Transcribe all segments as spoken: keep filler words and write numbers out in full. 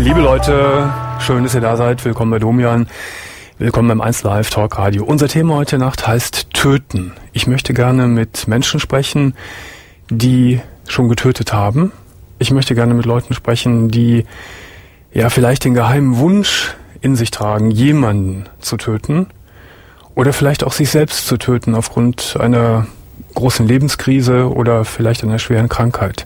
Liebe Leute, schön, dass ihr da seid. Willkommen bei Domian. Willkommen beim eins Live Talk Radio. Unser Thema heute Nacht heißt Töten. Ich möchte gerne mit Menschen sprechen, die schon getötet haben. Ich möchte gerne mit Leuten sprechen, die ja vielleicht den geheimen Wunsch in sich tragen, jemanden zu töten oder vielleicht auch sich selbst zu töten aufgrund einer großen Lebenskrise oder vielleicht einer schweren Krankheit.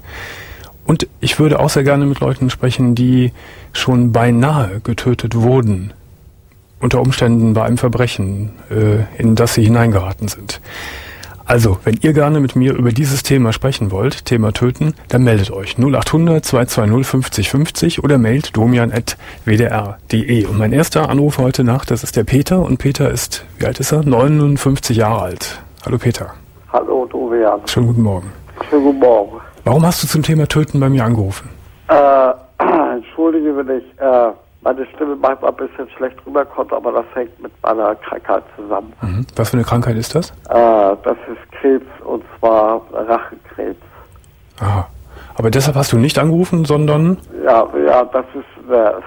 Und ich würde auch sehr gerne mit Leuten sprechen, die schon beinahe getötet wurden, unter Umständen bei einem Verbrechen, äh, in das sie hineingeraten sind. Also, wenn ihr gerne mit mir über dieses Thema sprechen wollt, Thema Töten, dann meldet euch null acht hundert zwei zwei null fünfzig fünfzig oder mailt domian at w d r punkt d e. Und mein erster Anruf heute Nacht, das ist der Peter. Und Peter ist, wie alt ist er? neunundfünfzig Jahre alt. Hallo Peter. Hallo Domian. Schönen guten Morgen. Schönen guten Morgen. Warum hast du zum Thema Töten bei mir angerufen? Äh, entschuldige, wenn ich äh, meine Stimme manchmal ein bisschen schlecht rüberkommt, aber das hängt mit meiner Krankheit zusammen. Mhm. Was für eine Krankheit ist das? Äh, das ist Krebs, und zwar Rachenkrebs. Aha. Aber deshalb hast du nicht angerufen, sondern? Ja, ja, das ist der,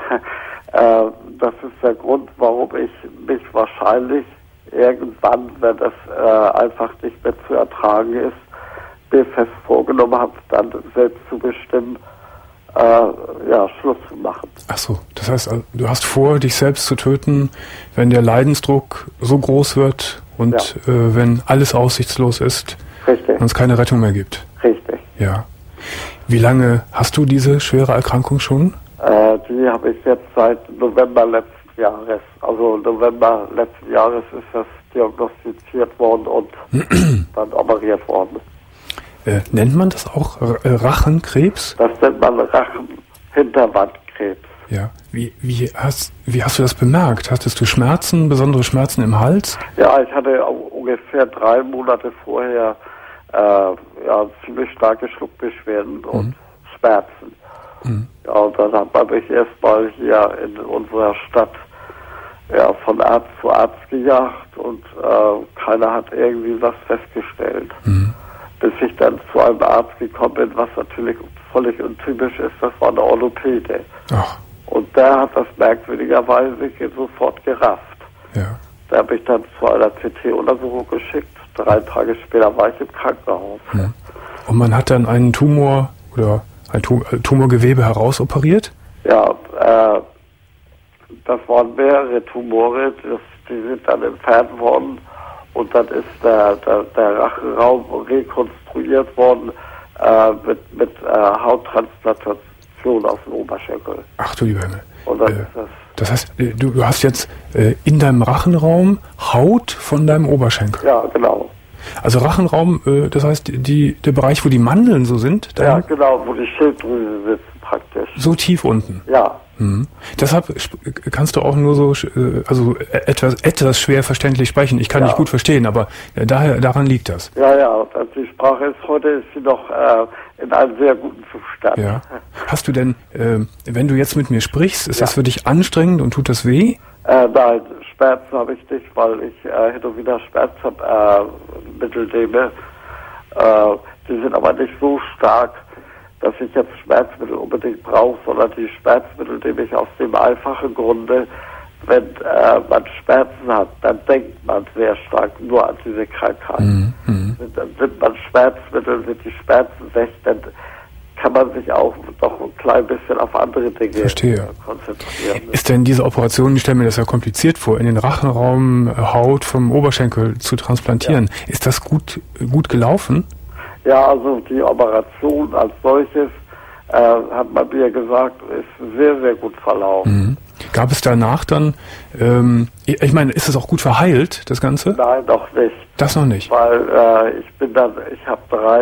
äh, das ist der Grund, warum ich mich wahrscheinlich irgendwann, wenn das äh, einfach nicht mehr zu ertragen ist, mir fest vorgenommen habe, dann selbst zu bestimmen, äh, ja, Schluss zu machen. Ach so, das heißt, du hast vor, dich selbst zu töten, wenn der Leidensdruck so groß wird und ja. äh, wenn alles aussichtslos ist. Richtig. Und es keine Rettung mehr gibt. Richtig. Ja. Wie lange hast du diese schwere Erkrankung schon? Äh, die habe ich jetzt seit November letzten Jahres. Also November letzten Jahres ist das diagnostiziert worden und dann operiert worden. Äh, nennt man das auch R- Rachenkrebs? Das nennt man Rachenhinterwandkrebs. Ja. Wie, wie, hast, wie hast du das bemerkt? Hattest du Schmerzen, besondere Schmerzen im Hals? Ja, ich hatte ungefähr drei Monate vorher äh, ja, ziemlich starke Schluckbeschwerden mhm. und Schmerzen. Mhm. Ja, und dann hat man mich erstmal hier in unserer Stadt ja, von Arzt zu Arzt gejagt und äh, keiner hat irgendwie was festgestellt. Mhm. Bis ich dann zu einem Arzt gekommen bin, was natürlich völlig untypisch ist, das war eine Orthopäde. Ach. Und der hat das merkwürdigerweise sofort gerafft. Ja. Der hat mich dann zu einer C T-Untersuchung geschickt. Drei Tage später war ich im Krankenhaus. Hm. Und man hat dann einen Tumor oder ein Tumorgewebe herausoperiert? Ja, äh, das waren mehrere Tumore, das, die sind dann entfernt worden. Und dann ist der, der, der Rachenraum rekonstruiert worden äh, mit, mit äh, Hauttransplantation auf dem Oberschenkel. Ach du lieber Himmel. Und dann äh, ist das, das heißt, du, du hast jetzt äh, in deinem Rachenraum Haut von deinem Oberschenkel? Ja, genau. Also Rachenraum, äh, das heißt die, der Bereich, wo die Mandeln so sind? Ja, hinten? Genau, wo die Schilddrüse sitzt praktisch. So tief unten? Ja. Mhm. Deshalb kannst du auch nur so, also etwas, etwas schwer verständlich sprechen. Ich kann ja. nicht gut verstehen, aber daher, daran liegt das. Ja, ja, also die Sprache ist heute, ist sie noch äh, in einem sehr guten Zustand. Ja. Hast du denn, äh, wenn du jetzt mit mir sprichst, ist ja. das für dich anstrengend und tut das weh? Äh, nein, Schmerzen habe ich nicht, weil ich äh, hin und wieder Schmerzmittel äh, nehme. Äh, die sind aber nicht so stark, dass ich jetzt Schmerzmittel unbedingt brauche, sondern die Schmerzmittel nehme ich aus dem einfachen Grunde, wenn äh, man Schmerzen hat, dann denkt man sehr stark nur an diese Krankheit. Mhm. Dann sind man Schmerzmittel, sind die Schmerzen weg, dann kann man sich auch doch ein klein bisschen auf andere Dinge Verstehe. konzentrieren. Ist denn diese Operation, ich stelle mir das ja kompliziert vor, in den Rachenraum Haut vom Oberschenkel zu transplantieren, ja. Ist das gut, gut gelaufen? Ja, also die Operation als solches, äh, hat man mir gesagt, ist sehr, sehr gut verlaufen. Mhm. Gab es danach dann, ähm, ich meine, ist es auch gut verheilt, das Ganze? Nein, noch nicht. Das noch nicht? Weil äh, ich bin dann, ich habe drei,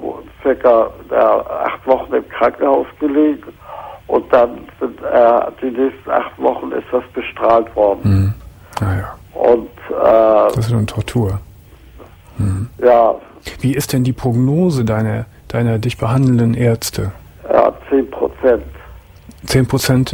circa äh, acht Wochen im Krankenhaus gelegen und dann sind äh, die nächsten acht Wochen ist das bestrahlt worden. Mhm. Naja. Und äh, das ist eine Tortur. Mhm. Ja. Wie ist denn die Prognose deiner, deiner dich behandelnden Ärzte? Ja, zehn Prozent. Zehn Prozent?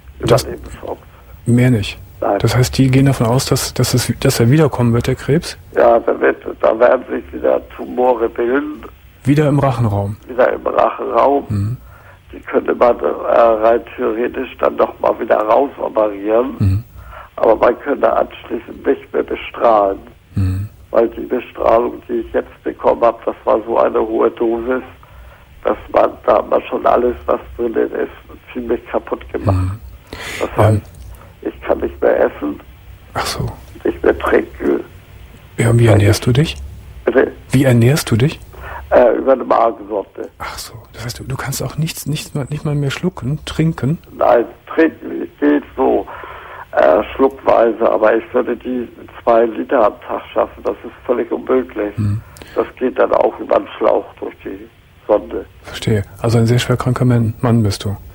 Mehr nicht? Nein. Das heißt, die gehen davon aus, dass, dass, es, dass er wiederkommen wird, der Krebs? Ja, da, wird, da werden sich wieder Tumore bilden. Wieder im Rachenraum? Wieder im Rachenraum. Mhm. die könnte man äh, rein theoretisch dann nochmal wieder rausoperieren, mhm. aber man könnte anschließend nicht mehr bestrahlen. Mhm. Weil die Bestrahlung, die ich jetzt bekommen habe, das war so eine hohe Dosis, dass man da man schon alles, was drin ist, ziemlich kaputt gemacht. Mhm. Das heißt, ähm, ich kann nicht mehr essen, ach so. nicht mehr trinken. Ja, wie ernährst du dich? Bitte? Wie ernährst du dich? Äh, über eine Magensorte. Ach so, das heißt, du, du kannst auch nichts, nichts mal, nicht mal mehr schlucken, trinken? Nein, trinken geht so äh, schluckweise, aber ich würde die zwei Liter am Tag schaffen, das ist völlig unmöglich. Hm. Das geht dann auch über den Schlauch durch die Sonde. Verstehe, also ein sehr schwer kranker Mann, Mann bist du.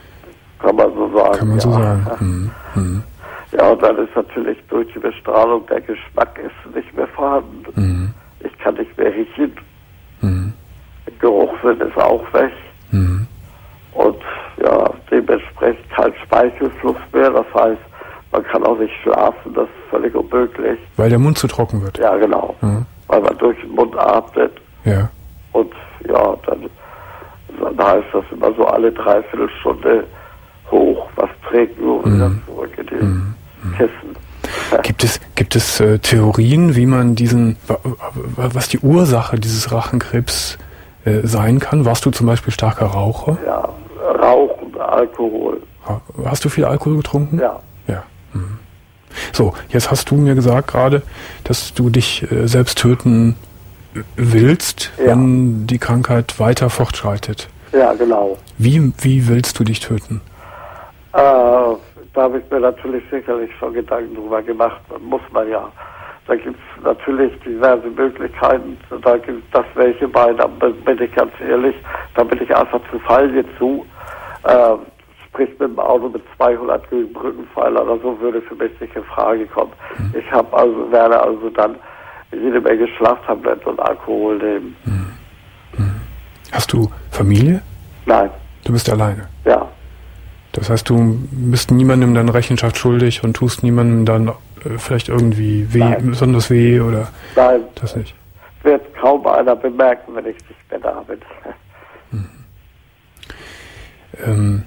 Kann man so sagen. Kann man ja. so sagen. Hm. Hm. Ja, und dann ist natürlich durch die Bestrahlung der Geschmack ist nicht mehr vorhanden. Hm. Ich kann nicht mehr riechen. Mhm. Der Geruchssinn ist auch weg. Mhm. Und ja, dementsprechend kein Speichelfluss mehr. Das heißt, man kann auch nicht schlafen. Das ist völlig unmöglich. Weil der Mund zu trocken wird. Ja, genau. Mhm. Weil man durch den Mund atmet. Ja. Und ja, dann, dann heißt das immer so alle Dreiviertelstunde hoch, was trinken und mhm. wieder zurück in die mhm. Kissen. Gibt es, gibt es äh, Theorien, wie man diesen, was die Ursache dieses Rachenkrebs äh, sein kann? Warst du zum Beispiel starker Raucher? Ja, Rauchen, Alkohol. Hast du viel Alkohol getrunken? Ja. Ja. Mhm. So, jetzt hast du mir gesagt gerade, dass du dich äh, selbst töten willst, ja. wenn die Krankheit weiter fortschreitet. Ja, genau. Wie, wie willst du dich töten? Äh, Da habe ich mir natürlich sicherlich schon Gedanken drüber gemacht. Muss man ja. Da gibt es natürlich diverse Möglichkeiten. Da gibt es das welche bei, da bin ich ganz ehrlich, da bin ich einfach zu Fall zu. Äh, sprich mit dem Auto mit zweihundert gegen Brückenpfeiler oder so würde für mich nicht in Frage kommen. Mhm. Ich habe also, werde also dann jede Menge Schlaftabletten und Alkohol nehmen. Mhm. Mhm. Hast du Familie? Nein. Du bist alleine? Ja. Das heißt, du bist niemandem dann Rechenschaft schuldig und tust niemandem dann äh, vielleicht irgendwie weh, Nein. besonders weh oder Nein. das nicht? Wird kaum einer bemerken, wenn ich nicht mehr da bin. Mhm. Ähm,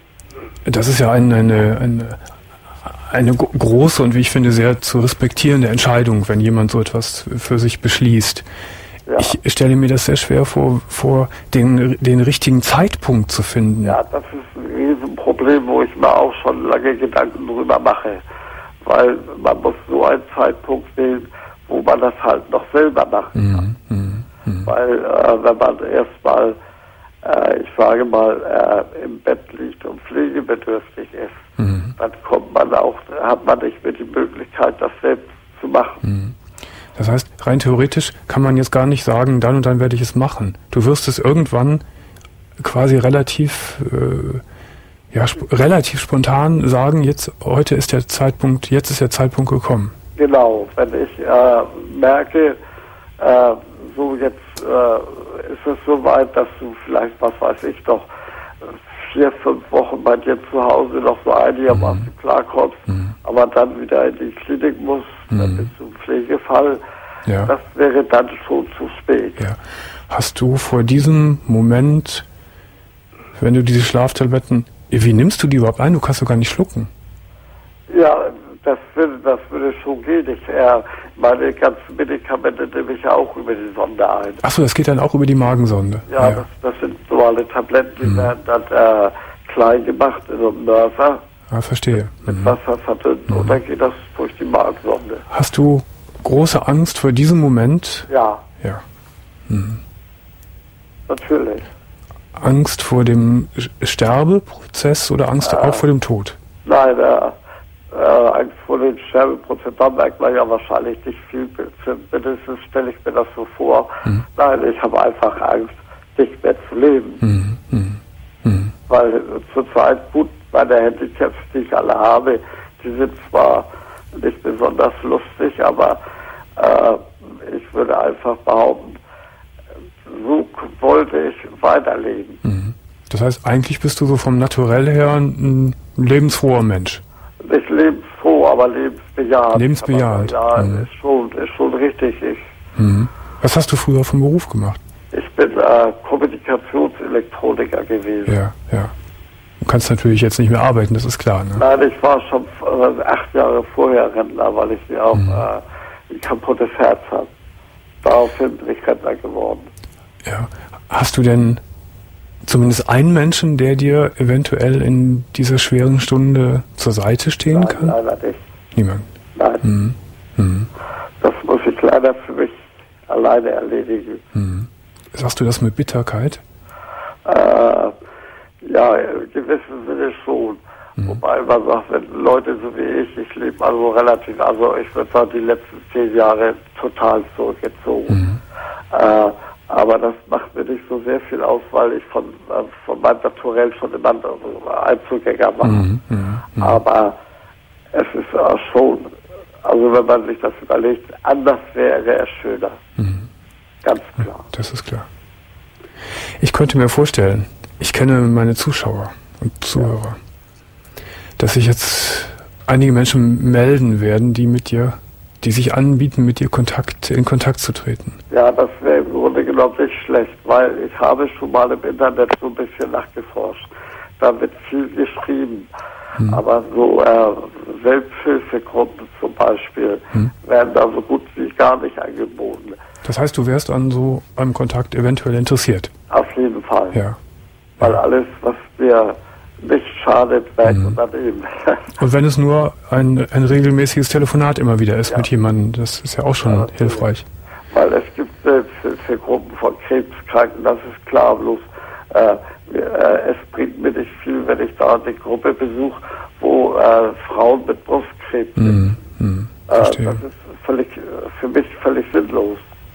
das ist ja ein, eine, eine, eine große und wie ich finde sehr zu respektierende Entscheidung, wenn jemand so etwas für sich beschließt. Ja. Ich stelle mir das sehr schwer vor, vor den, den richtigen Zeitpunkt zu finden. Ja, das ist ein Riesenproblem, wo ich mir auch schon lange Gedanken drüber mache. Weil man muss so einen Zeitpunkt wählen, wo man das halt noch selber machen kann. Mhm, mh, mh. Weil äh, wenn man erstmal, äh, ich sage mal, äh, im Bett liegt und pflegebedürftig ist, mhm. dann kommt man auch, hat man nicht mehr die Möglichkeit, das selbst zu machen. Mhm. Das heißt, rein theoretisch kann man jetzt gar nicht sagen, dann und dann werde ich es machen. Du wirst es irgendwann quasi relativ, äh, ja, sp- relativ spontan sagen, jetzt, heute ist der Zeitpunkt, jetzt ist der Zeitpunkt gekommen. Genau, wenn ich äh, merke, äh, so jetzt äh, ist es so weit, dass du vielleicht, was weiß ich doch, vier, fünf Wochen bei dir zu Hause noch so einigermaßen mhm. klarkommst, mhm. aber dann wieder in die Klinik musst, mhm. dann bist du im Pflegefall. Ja. Das wäre dann schon zu spät. Ja. Hast du vor diesem Moment, wenn du diese Schlaftabletten, wie nimmst du die überhaupt ein? Du kannst doch gar nicht schlucken. Ja, das würde, das würde schon gehen. Ich, äh, meine ganzen Medikamente nehme ich ja auch über die Sonde ein. Achso, das geht dann auch über die Magensonde? Ja, ja. Das, das sind normale Tabletten, die mhm. werden dann äh, klein gemacht in so einem Mörser. Ah, verstehe. Mit mhm. Wasser verdünnt mhm. und dann geht das durch die Magensonde. Hast du große Angst vor diesem Moment? Ja. Ja. Mhm. Natürlich. Angst vor dem Sterbeprozess oder Angst äh, auch vor dem Tod? Nein, äh, äh, Angst vor dem Sterbeprozess, da merkt man ja wahrscheinlich nicht viel. Mindestens stelle ich mir das so vor. Mhm. Nein, ich habe einfach Angst, nicht mehr zu leben. Mhm. Mhm. Mhm. Weil zurzeit, gut, meine Handicaps, die ich alle habe, die sind zwar nicht besonders lustig, aber äh, ich würde einfach behaupten, so wollte ich weiterleben. Mhm. Das heißt, eigentlich bist du so vom Naturell her ein lebensfroher Mensch. Nicht lebensfroh, aber lebensbejahend. Lebensbejahend. Ja, mhm. ist, schon, ist schon richtig. Ich, mhm. Was hast du früher vom Beruf gemacht? Ich bin äh, Kommunikator. Kommunikationselektroniker gewesen. Ja, ja. Du kannst natürlich jetzt nicht mehr arbeiten, das ist klar, ne? Nein, ich war schon äh, acht Jahre vorher Rentner, weil ich mir auch mhm. äh, ein kaputtes Herz habe. Daraufhin bin ich Rentner geworden. Ja. Hast du denn zumindest einen Menschen, der dir eventuell in dieser schweren Stunde zur Seite stehen Nein, kann? leider nicht. Niemand? Nein. Mhm. Mhm. Das muss ich leider für mich alleine erledigen. Mhm. Sagst du das mit Bitterkeit? Äh, ja, in gewissem Sinne schon. Mhm. Wobei man sagt, wenn Leute so wie ich, ich lebe also relativ, also ich würde sagen, die letzten zehn Jahre total zurückgezogen. Mhm. Äh, aber das macht mir nicht so sehr viel aus, weil ich von, äh, von meinem Naturell schon immer Einzelgänger mache. Mhm. Mhm. Aber es ist auch schon, also wenn man sich das überlegt, anders wäre es schöner. Mhm. Ganz klar. Das ist klar. Ich könnte mir vorstellen, ich kenne meine Zuschauer und Zuhörer, ja, dass sich jetzt einige Menschen melden werden, die mit dir, die sich anbieten, mit dir Kontakt, in Kontakt zu treten. Ja, das wäre im Grunde genommen nicht schlecht, weil ich habe schon mal im Internet so ein bisschen nachgeforscht. Da wird viel geschrieben. Hm. Aber so äh, Selbsthilfegruppen zum Beispiel hm. werden da so gut wie gar nicht angeboten. Das heißt, du wärst an so einem Kontakt eventuell interessiert? Auf jeden Fall. Ja. Weil alles, was dir nicht schadet, weg mhm. und dann eben. Und wenn es nur ein, ein regelmäßiges Telefonat immer wieder ist, ja, mit jemandem, das ist ja auch schon ja, hilfreich. Weil es gibt Selbsthilfegruppen von Krebskranken, das ist klar, bloß äh, äh, es bringt mir nicht viel, wenn ich da eine Gruppe besuche, wo äh, Frauen mit Brustkrebs sind. Mhm. Mhm. Äh, das ist völlig, für mich völlig sinnlos.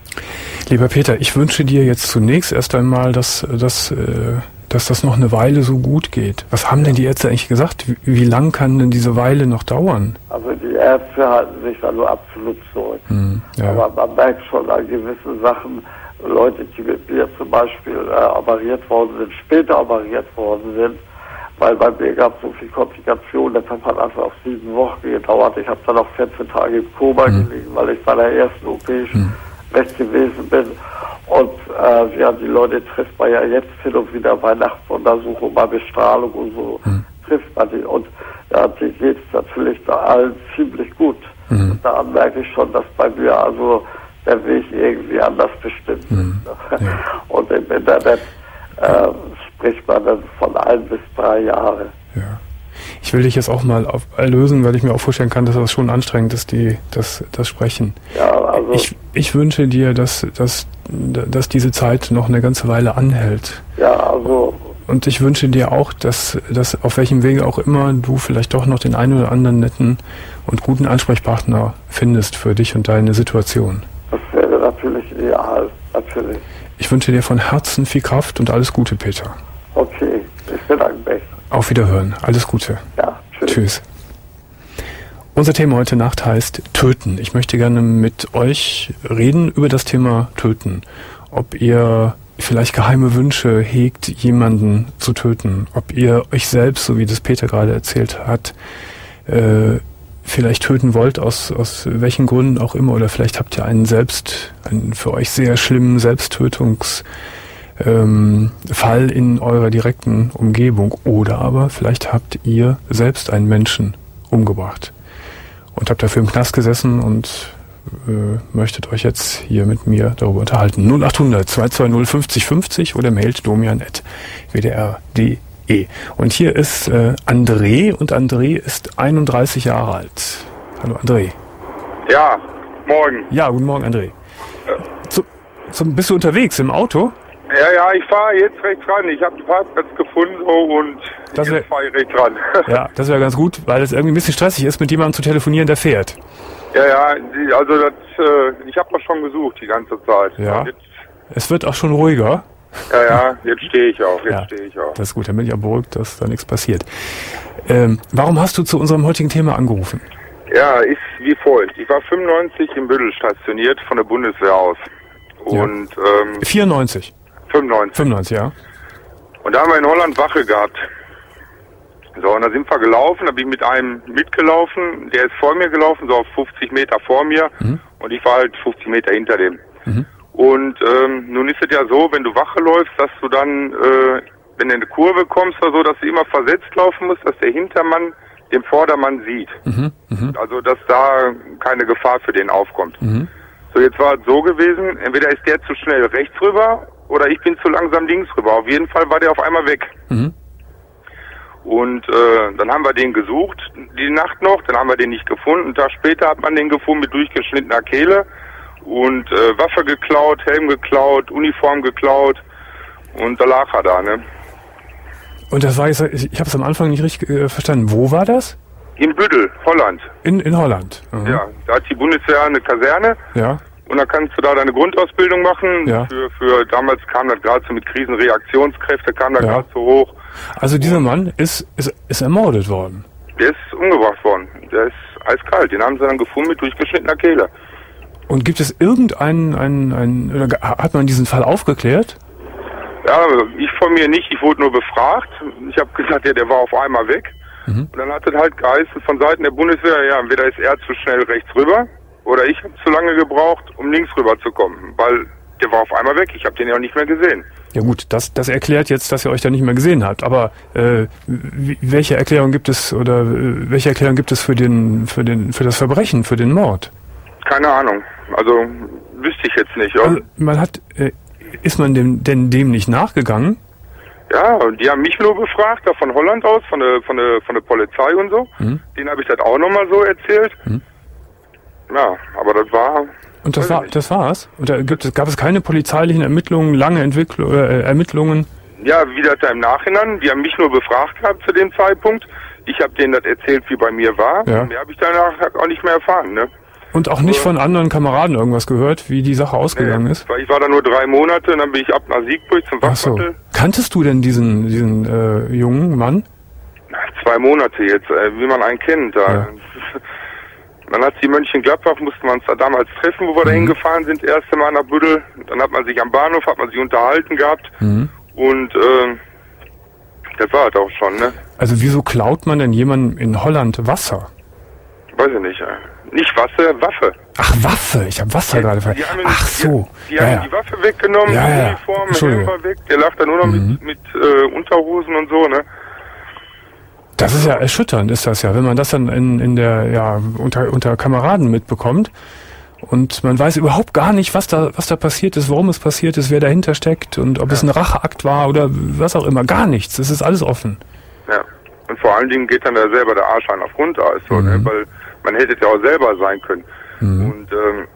Lieber Peter, ich wünsche dir jetzt zunächst erst einmal, dass, dass, dass das noch eine Weile so gut geht. Was haben denn die Ärzte eigentlich gesagt? Wie, wie lang kann denn diese Weile noch dauern? Also die Ärzte halten sich da nur absolut zurück. Hm, ja. Aber man merkt schon an gewissen Sachen, Leute, die mit mir zum Beispiel äh, operiert worden sind, später operiert worden sind, weil bei mir gab es so viele Komplikationen, das hat einfach auf sieben Wochen gedauert. Ich habe dann noch vierzehn Tage im Koma hm. gelegen, weil ich bei der ersten O P hm. weg gewesen bin. Und äh, ja, die Leute trifft man ja jetzt hin und wieder bei Nachtuntersuchungen, bei Bestrahlung und so, hm. trifft man die. Und ja, die geht es natürlich da allen ziemlich gut. Hm. Und da merke ich schon, dass bei mir also der Weg irgendwie anders bestimmt hm. ist. Ja. Und im Internet äh, spricht man dann von ein bis drei Jahre. Ja. Ich will dich jetzt auch mal auf, erlösen, weil ich mir auch vorstellen kann, dass das schon anstrengend ist, die, das, das Sprechen. Ja, also ich, ich wünsche dir, dass, dass, dass diese Zeit noch eine ganze Weile anhält. Ja, also. Und ich wünsche dir auch, dass, dass auf welchem Wege auch immer du vielleicht doch noch den einen oder anderen netten und guten Ansprechpartner findest für dich und deine Situation. Das wäre natürlich ideal, natürlich. Ich wünsche dir von Herzen viel Kraft und alles Gute, Peter. Okay, ich bedanke mich. Auf Wiederhören. Alles Gute. Ja, tschüss. Tschüss. Unser Thema heute Nacht heißt Töten. Ich möchte gerne mit euch reden über das Thema Töten. Ob ihr vielleicht geheime Wünsche hegt, jemanden zu töten. Ob ihr euch selbst, so wie das Peter gerade erzählt hat, äh, vielleicht töten wollt, aus, aus welchen Gründen auch immer. Oder vielleicht habt ihr einen selbst, einen für euch sehr schlimmen Selbsttötungs Ähm, Fall in eurer direkten Umgebung, oder aber vielleicht habt ihr selbst einen Menschen umgebracht und habt dafür im Knast gesessen und äh, möchtet euch jetzt hier mit mir darüber unterhalten. null achthundert zwei zwei null fünfzig fünfzig oder mailt domian at w d r punkt d e. Und hier ist äh, André, und André ist einunddreißig Jahre alt. Hallo André. Ja, morgen. Ja, guten Morgen André. Zu, zum, bist du unterwegs im Auto? Ja, ja, ich fahre jetzt rechts ran. Ich habe den Parkplatz gefunden so, und das wär, jetzt fahre ich rechts ran. Ja, das wäre ganz gut, weil es irgendwie ein bisschen stressig ist, mit jemandem zu telefonieren, der fährt. Ja, ja, die, also das, äh, ich habe das schon gesucht die ganze Zeit. Ja, jetzt, es wird auch schon ruhiger. Ja, ja, jetzt stehe ich auch, jetzt ja, stehe ich auch. Das ist gut, dann bin ich auch beruhigt, dass da nichts passiert. Ähm, warum hast du zu unserem heutigen Thema angerufen? Ja, ist wie folgt. Ich war fünfundneunzig im Bündel stationiert von der Bundeswehr aus. Und, ja. ähm... vierundneunzig? fünfundneunzig. fünfundneunzig, ja. Und da haben wir in Holland Wache gehabt. So, und da sind wir gelaufen, da bin ich mit einem mitgelaufen, der ist vor mir gelaufen, so auf fünfzig Meter vor mir, mhm. und ich war halt fünfzig Meter hinter dem. Mhm. Und ähm, nun ist es ja so, wenn du Wache läufst, dass du dann, äh, wenn du in eine Kurve kommst oder so, dass du immer versetzt laufen musst, dass der Hintermann den Vordermann sieht. Mhm. Mhm. Also, dass da keine Gefahr für den aufkommt. Mhm. So, jetzt war es so gewesen, entweder ist der zu schnell rechts rüber oder ich bin zu langsam links rüber. Auf jeden Fall war der auf einmal weg. Mhm. Und äh, dann haben wir den gesucht, die Nacht noch, dann haben wir den nicht gefunden. Einen Tag später hat man den gefunden mit durchgeschnittener Kehle und äh, Waffe geklaut, Helm geklaut, Uniform geklaut und da lag er da, ne? Und das war jetzt, ich habe es am Anfang nicht richtig äh, verstanden. Wo war das? In Büdel, Holland. In, in Holland. Mhm. Ja, da hat die Bundeswehr eine Kaserne. Ja. Und da kannst du da deine Grundausbildung machen. Ja. Für, für damals kam das gerade so mit Krisenreaktionskräfte, kam da Ja. gerade so hoch. Also dieser Mann ist, ist, ist ermordet worden. Der ist umgebracht worden. Der ist eiskalt. Den haben sie dann gefunden mit durchgeschnittener Kehle. Und gibt es irgendeinen, einen, einen, oder hat man diesen Fall aufgeklärt? Ja, ich von mir nicht. Ich wurde nur befragt. Ich habe gesagt, ja, der war auf einmal weg. Mhm. Und dann hat es halt geheißen von Seiten der Bundeswehr, ja, entweder ist er zu schnell rechts rüber oder ich habe zu lange gebraucht, um links rüber zu kommen. Weil der war auf einmal weg. Ich habe den ja auch nicht mehr gesehen. Ja gut, das, das erklärt jetzt, dass ihr euch da nicht mehr gesehen habt. Aber äh, wie, welche Erklärung gibt es oder äh, welche Erklärung gibt es für den, für den, für das Verbrechen, für den Mord? Keine Ahnung. Also wüsste ich jetzt nicht. Ja, Also, man hat, äh, ist man dem, denn dem nicht nachgegangen? ja, und die haben mich nur befragt, da von Holland aus, von der von der von der Polizei und so. Mhm. Den habe ich das auch nochmal so erzählt. Mhm. Ja, aber das war. Und das weiß war, ich nicht. das war's? Und da gibt es, gab es keine polizeilichen Ermittlungen, lange Entwickl äh, Ermittlungen? Ja, wie das da im Nachhinein, die haben mich nur befragt gehabt zu dem Zeitpunkt. Ich habe denen das erzählt, wie bei mir war. Ja. Mehr habe ich danach auch nicht mehr erfahren, ne? Und auch nicht Ja. von anderen Kameraden irgendwas gehört, wie die Sache ausgegangen ist? Weil ich war da nur drei Monate und dann bin ich ab nach Siegburg zum Ach so. Wachbattel. Kanntest du denn diesen, diesen äh, jungen Mann? Na, Zwei Monate jetzt, äh, wie man einen kennt. Da. Ja. Man hat sie in Mönchengladbach, musste man uns da damals treffen, wo wir da Mhm. hingefahren sind, das erste Mal nach Büdel. Dann hat man sich am Bahnhof, hat man sich unterhalten gehabt. Mhm. Und äh, das war halt auch schon, ne? Also wieso klaut man denn jemandem in Holland Wasser? Weiß ich nicht. Äh. Nicht Wasser, Waffe. Ach, Waffe. Ich habe Wasser gerade ver... Die haben ihn- Ach so. Die, die ja, haben ja. die Waffe weggenommen, Ja, die ja. Uniform, der Entschuldige. Helm war weg. Der lag da nur noch Mhm. mit, mit äh, Unterhosen und so, ne? Das ist ja erschütternd, ist das ja, wenn man das dann in, in der, ja, unter, unter Kameraden mitbekommt und man weiß überhaupt gar nicht, was da, was da passiert ist, warum es passiert ist, wer dahinter steckt und ob es ein Racheakt war oder was auch immer. Gar nichts. Es ist alles offen. Ja. Und vor allen Dingen geht dann da selber der Arschlein auf Grundeis, so, Mhm. ne? Weil man hätte es ja auch selber sein können. Mhm. Und ähm,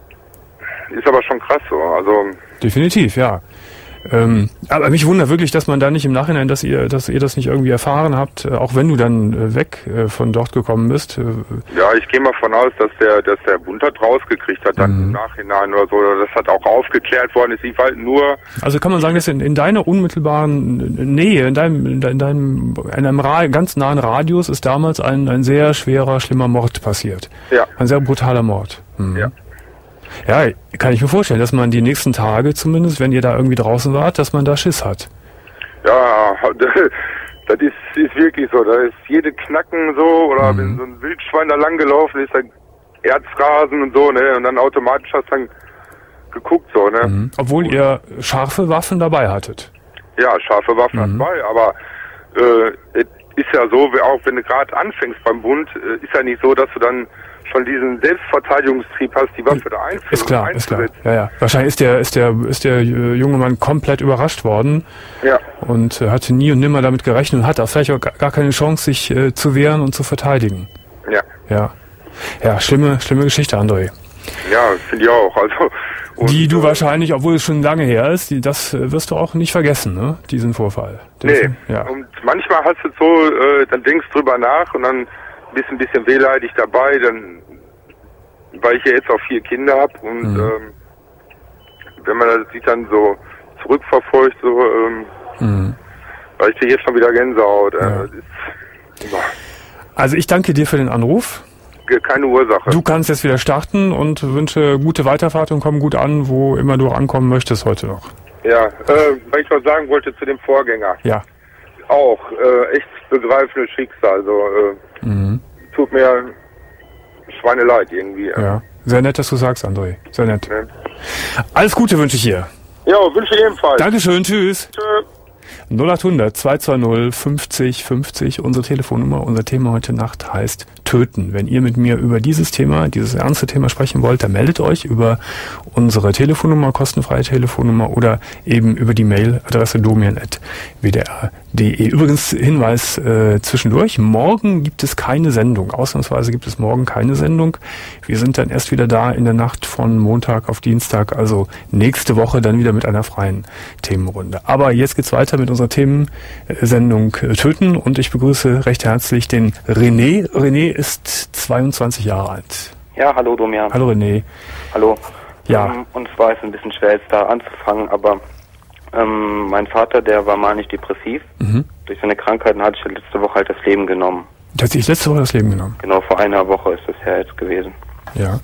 ist aber schon krass so. Also Definitiv, ja. Ähm, aber mich wundert wirklich, dass man da nicht im Nachhinein, dass ihr, dass ihr das nicht irgendwie erfahren habt, äh, auch wenn du dann äh, weg äh, von dort gekommen bist. Äh, ja, ich gehe mal von aus, dass der, dass der Bund das rausgekriegt hat dann Mhm. im Nachhinein oder so, oder das hat auch aufgeklärt worden ist. Ich halt nur, also kann man sagen, dass in, in deiner unmittelbaren Nähe, in deinem, in deinem, in einem Ra ganz nahen Radius ist damals ein, ein sehr schwerer, schlimmer Mord passiert. ja, Ein sehr brutaler Mord. Mhm. ja. Ja, kann ich mir vorstellen, dass man die nächsten Tage zumindest, wenn ihr da irgendwie draußen wart, dass man da Schiss hat. Ja, das ist, ist wirklich so. Da ist jede Knacken so, oder Mhm. wenn so ein Wildschwein da lang gelaufen ist, dann Erzrasen und so, ne? Und dann automatisch hast du dann geguckt, so, ne? Mhm. Obwohl ihr scharfe Waffen dabei hattet. Ja, scharfe Waffen Mhm. dabei, aber äh, es ist ja so, wie auch wenn du gerade anfängst beim Bund, äh, ist ja nicht so, dass du dann schon diesen Selbstverteidigungstrieb hast, die Waffe da einzu Ist klar, ist klar. einzusetzen. Ja, ja. Wahrscheinlich ist der, ist der, ist der äh, junge Mann komplett überrascht worden Ja, und äh, hatte nie und nimmer damit gerechnet und hat auch vielleicht auch gar gar keine Chance, sich äh, zu wehren und zu verteidigen. ja, Ja. Ja, schlimme, schlimme Geschichte, André. ja, finde ich auch. Also, und, Die du äh, wahrscheinlich, obwohl es schon lange her ist, die, das äh, wirst du auch nicht vergessen, ne? Diesen Vorfall. Nee, Ja. und manchmal hast du so, äh, dann denkst du drüber nach und dann bist ein bisschen wehleidig dabei, dann, weil ich ja jetzt auch vier Kinder habe und Mhm. ähm, wenn man das sich dann so zurückverfolgt, so, ähm, Mhm. weil ich dir jetzt schon wieder Gänsehaut. Äh, Ja. das ist boah, Also ich danke dir für den Anruf. keine Ursache. Du kannst jetzt wieder starten und wünsche gute Weiterfahrt und komm gut an, wo immer du ankommen möchtest heute noch. Ja, äh, weil ich noch sagen wollte zu dem Vorgänger. Ja. Auch äh, echt begreifendes Schicksal. Also äh, Mhm. tut mir Schweineleid irgendwie. Ja, sehr nett, dass du sagst, André. Sehr nett. Ne? Alles Gute wünsche ich dir. Ja, wünsche ebenfalls. Dankeschön, tschüss. Tschö. null acht hundert zwei zwei null fünfzig fünfzig, unsere Telefonnummer. Unser Thema heute Nacht heißt Töten. Wenn ihr mit mir über dieses Thema, dieses ernste Thema sprechen wollt, dann meldet euch über unsere Telefonnummer, kostenfreie Telefonnummer oder eben über die Mailadresse domian at w d r punkt d e. Übrigens Hinweis äh, zwischendurch, morgen gibt es keine Sendung. Ausnahmsweise gibt es morgen keine Sendung. Wir sind dann erst wieder da in der Nacht von Montag auf Dienstag, also nächste Woche dann wieder mit einer freien Themenrunde. Aber jetzt geht's weiter mit unserer Themensendung äh, Töten und ich begrüße recht herzlich den René. René ist zweiundzwanzig Jahre alt. Ja, hallo Domian. Hallo René. Hallo. Ja. Ähm, und zwar ist es ein bisschen schwer jetzt da anzufangen, aber ähm, mein Vater, der war manisch depressiv. Mhm. Durch seine Krankheiten hatte ich letzte Woche halt das Leben genommen. Der hat sich letzte Woche das Leben genommen? Genau, vor einer Woche ist das ja jetzt gewesen. Ja.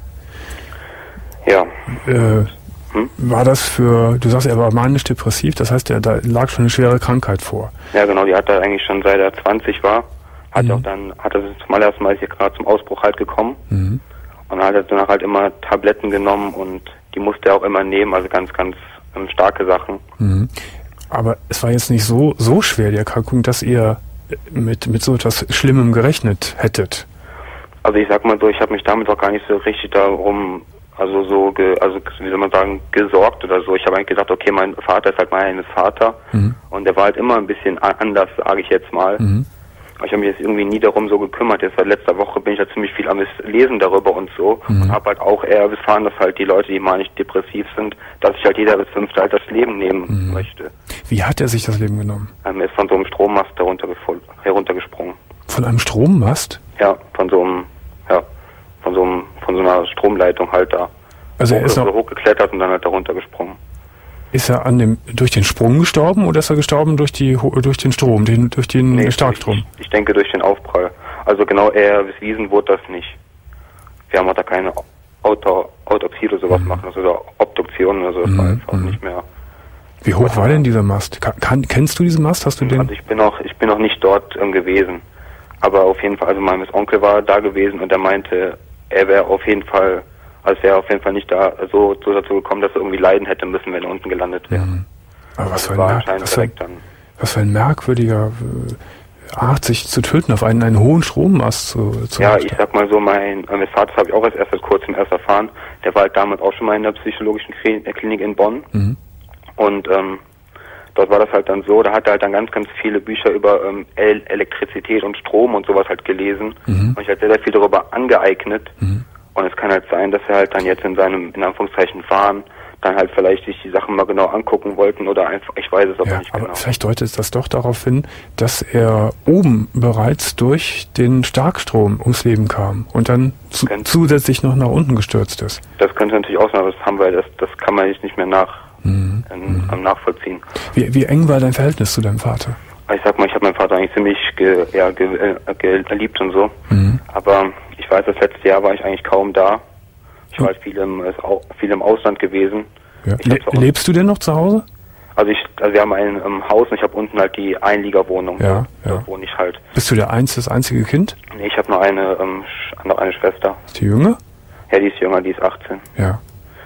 Ja. Äh, hm? War das für, du sagst, er war manisch depressiv, das heißt, er, da lag schon eine schwere Krankheit vor. Ja genau, die hat er eigentlich schon seit er zwanzig war. Hat mhm. auch dann, hat er zum allerersten Mal hier gerade zum Ausbruch halt gekommen. Mhm. Und dann hat er danach halt immer Tabletten genommen und die musste er auch immer nehmen, also ganz, ganz ähm, starke Sachen. Mhm. Aber es war jetzt nicht so, so schwer, die Erkrankung, dass ihr mit, mit so etwas Schlimmem gerechnet hättet. Also ich sag mal so, ich habe mich damit auch gar nicht so richtig darum, also so, ge, also wie soll man sagen, gesorgt oder so. Ich habe eigentlich gedacht, okay, mein Vater ist halt mein Vater mhm. und der war halt immer ein bisschen anders, sage ich jetzt mal. Mhm. Ich habe mich jetzt irgendwie nie darum so gekümmert. Jetzt seit letzter Woche bin ich ja ziemlich viel am Lesen darüber und so. Mhm. Und habe halt auch eher erfahren, dass halt die Leute, die manisch depressiv sind, dass sich halt jeder bis fünfte halt das Leben nehmen mhm. möchte. Wie hat er sich das Leben genommen? Er ist von so einem Strommast heruntergesprungen. Von einem Strommast? Ja, von so einem, ja, von so einem, von so einer Stromleitung halt da. Also er ist noch hochgeklettert und dann halt da runtergesprungen. Ist er an dem durch den Sprung gestorben oder ist er gestorben durch die durch den Strom, den, durch den nee, Starkstrom? Ich, ich denke durch den Aufprall. Also genau eher bewiesen wurde das nicht. Wir haben auch da keine Auto, Autopsie oder sowas mhm. machen, also oder Obduktion oder so, das mhm. war einfach mhm. nicht mehr. Wie hoch war denn dieser Mast? Kann, kennst du diesen Mast? Hast du den? Also ich bin auch ich bin noch nicht dort ähm, gewesen, aber auf jeden Fall, also mein Onkel war da gewesen und er meinte, er wäre auf jeden Fall Also er wäre auf jeden Fall nicht da so, so dazu gekommen, dass er irgendwie leiden hätte müssen, wenn er unten gelandet wäre. Mhm. Aber was für, ein was, für ein, was für ein merkwürdiger äh, Art, sich zu töten, auf einen, einen hohen Strommast zu, zu Ja, ich sag mal so, mein, mein Vater habe ich auch erst erst seit kurzem erst erfahren. Der war halt damals auch schon mal in der psychologischen Klinik in Bonn. Mhm. Und ähm, dort war das halt dann so, da hat er halt dann ganz, ganz viele Bücher über ähm, El Elektrizität und Strom und sowas halt gelesen. Mhm. Und ich halt sehr, sehr viel darüber angeeignet. Mhm. Und es kann halt sein, dass er halt dann jetzt in seinem, in Anführungszeichen, Fahren dann halt vielleicht sich die Sachen mal genau angucken wollten oder einfach, ich weiß es aber ja, nicht aber genau. Vielleicht deutet das doch darauf hin, dass er oben bereits durch den Starkstrom ums Leben kam und dann zu, zusätzlich noch nach unten gestürzt ist. Das könnte natürlich auch sein, aber das haben wir, das, das kann man jetzt nicht mehr nach, mhm. in, mhm. nachvollziehen. Wie, wie eng war dein Verhältnis zu deinem Vater? Ich sag mal, ich habe meinen Vater eigentlich ziemlich ge, ja, ge, äh, geliebt und so, mhm. aber ich weiß, das letzte Jahr war ich eigentlich kaum da. Ich war halt viel im, viel im Ausland gewesen. Ja. Le lebst du denn noch zu Hause? Also ich, also wir haben ein um, Haus und ich habe unten halt die Einliegerwohnung. Ja, da ja. wohne ich halt. Bist du der einz, das einzige Kind? Nee, ich habe noch eine, ähm, noch eine Schwester. Ist die jünger? Ja, die ist jünger, die ist achtzehn. Ja.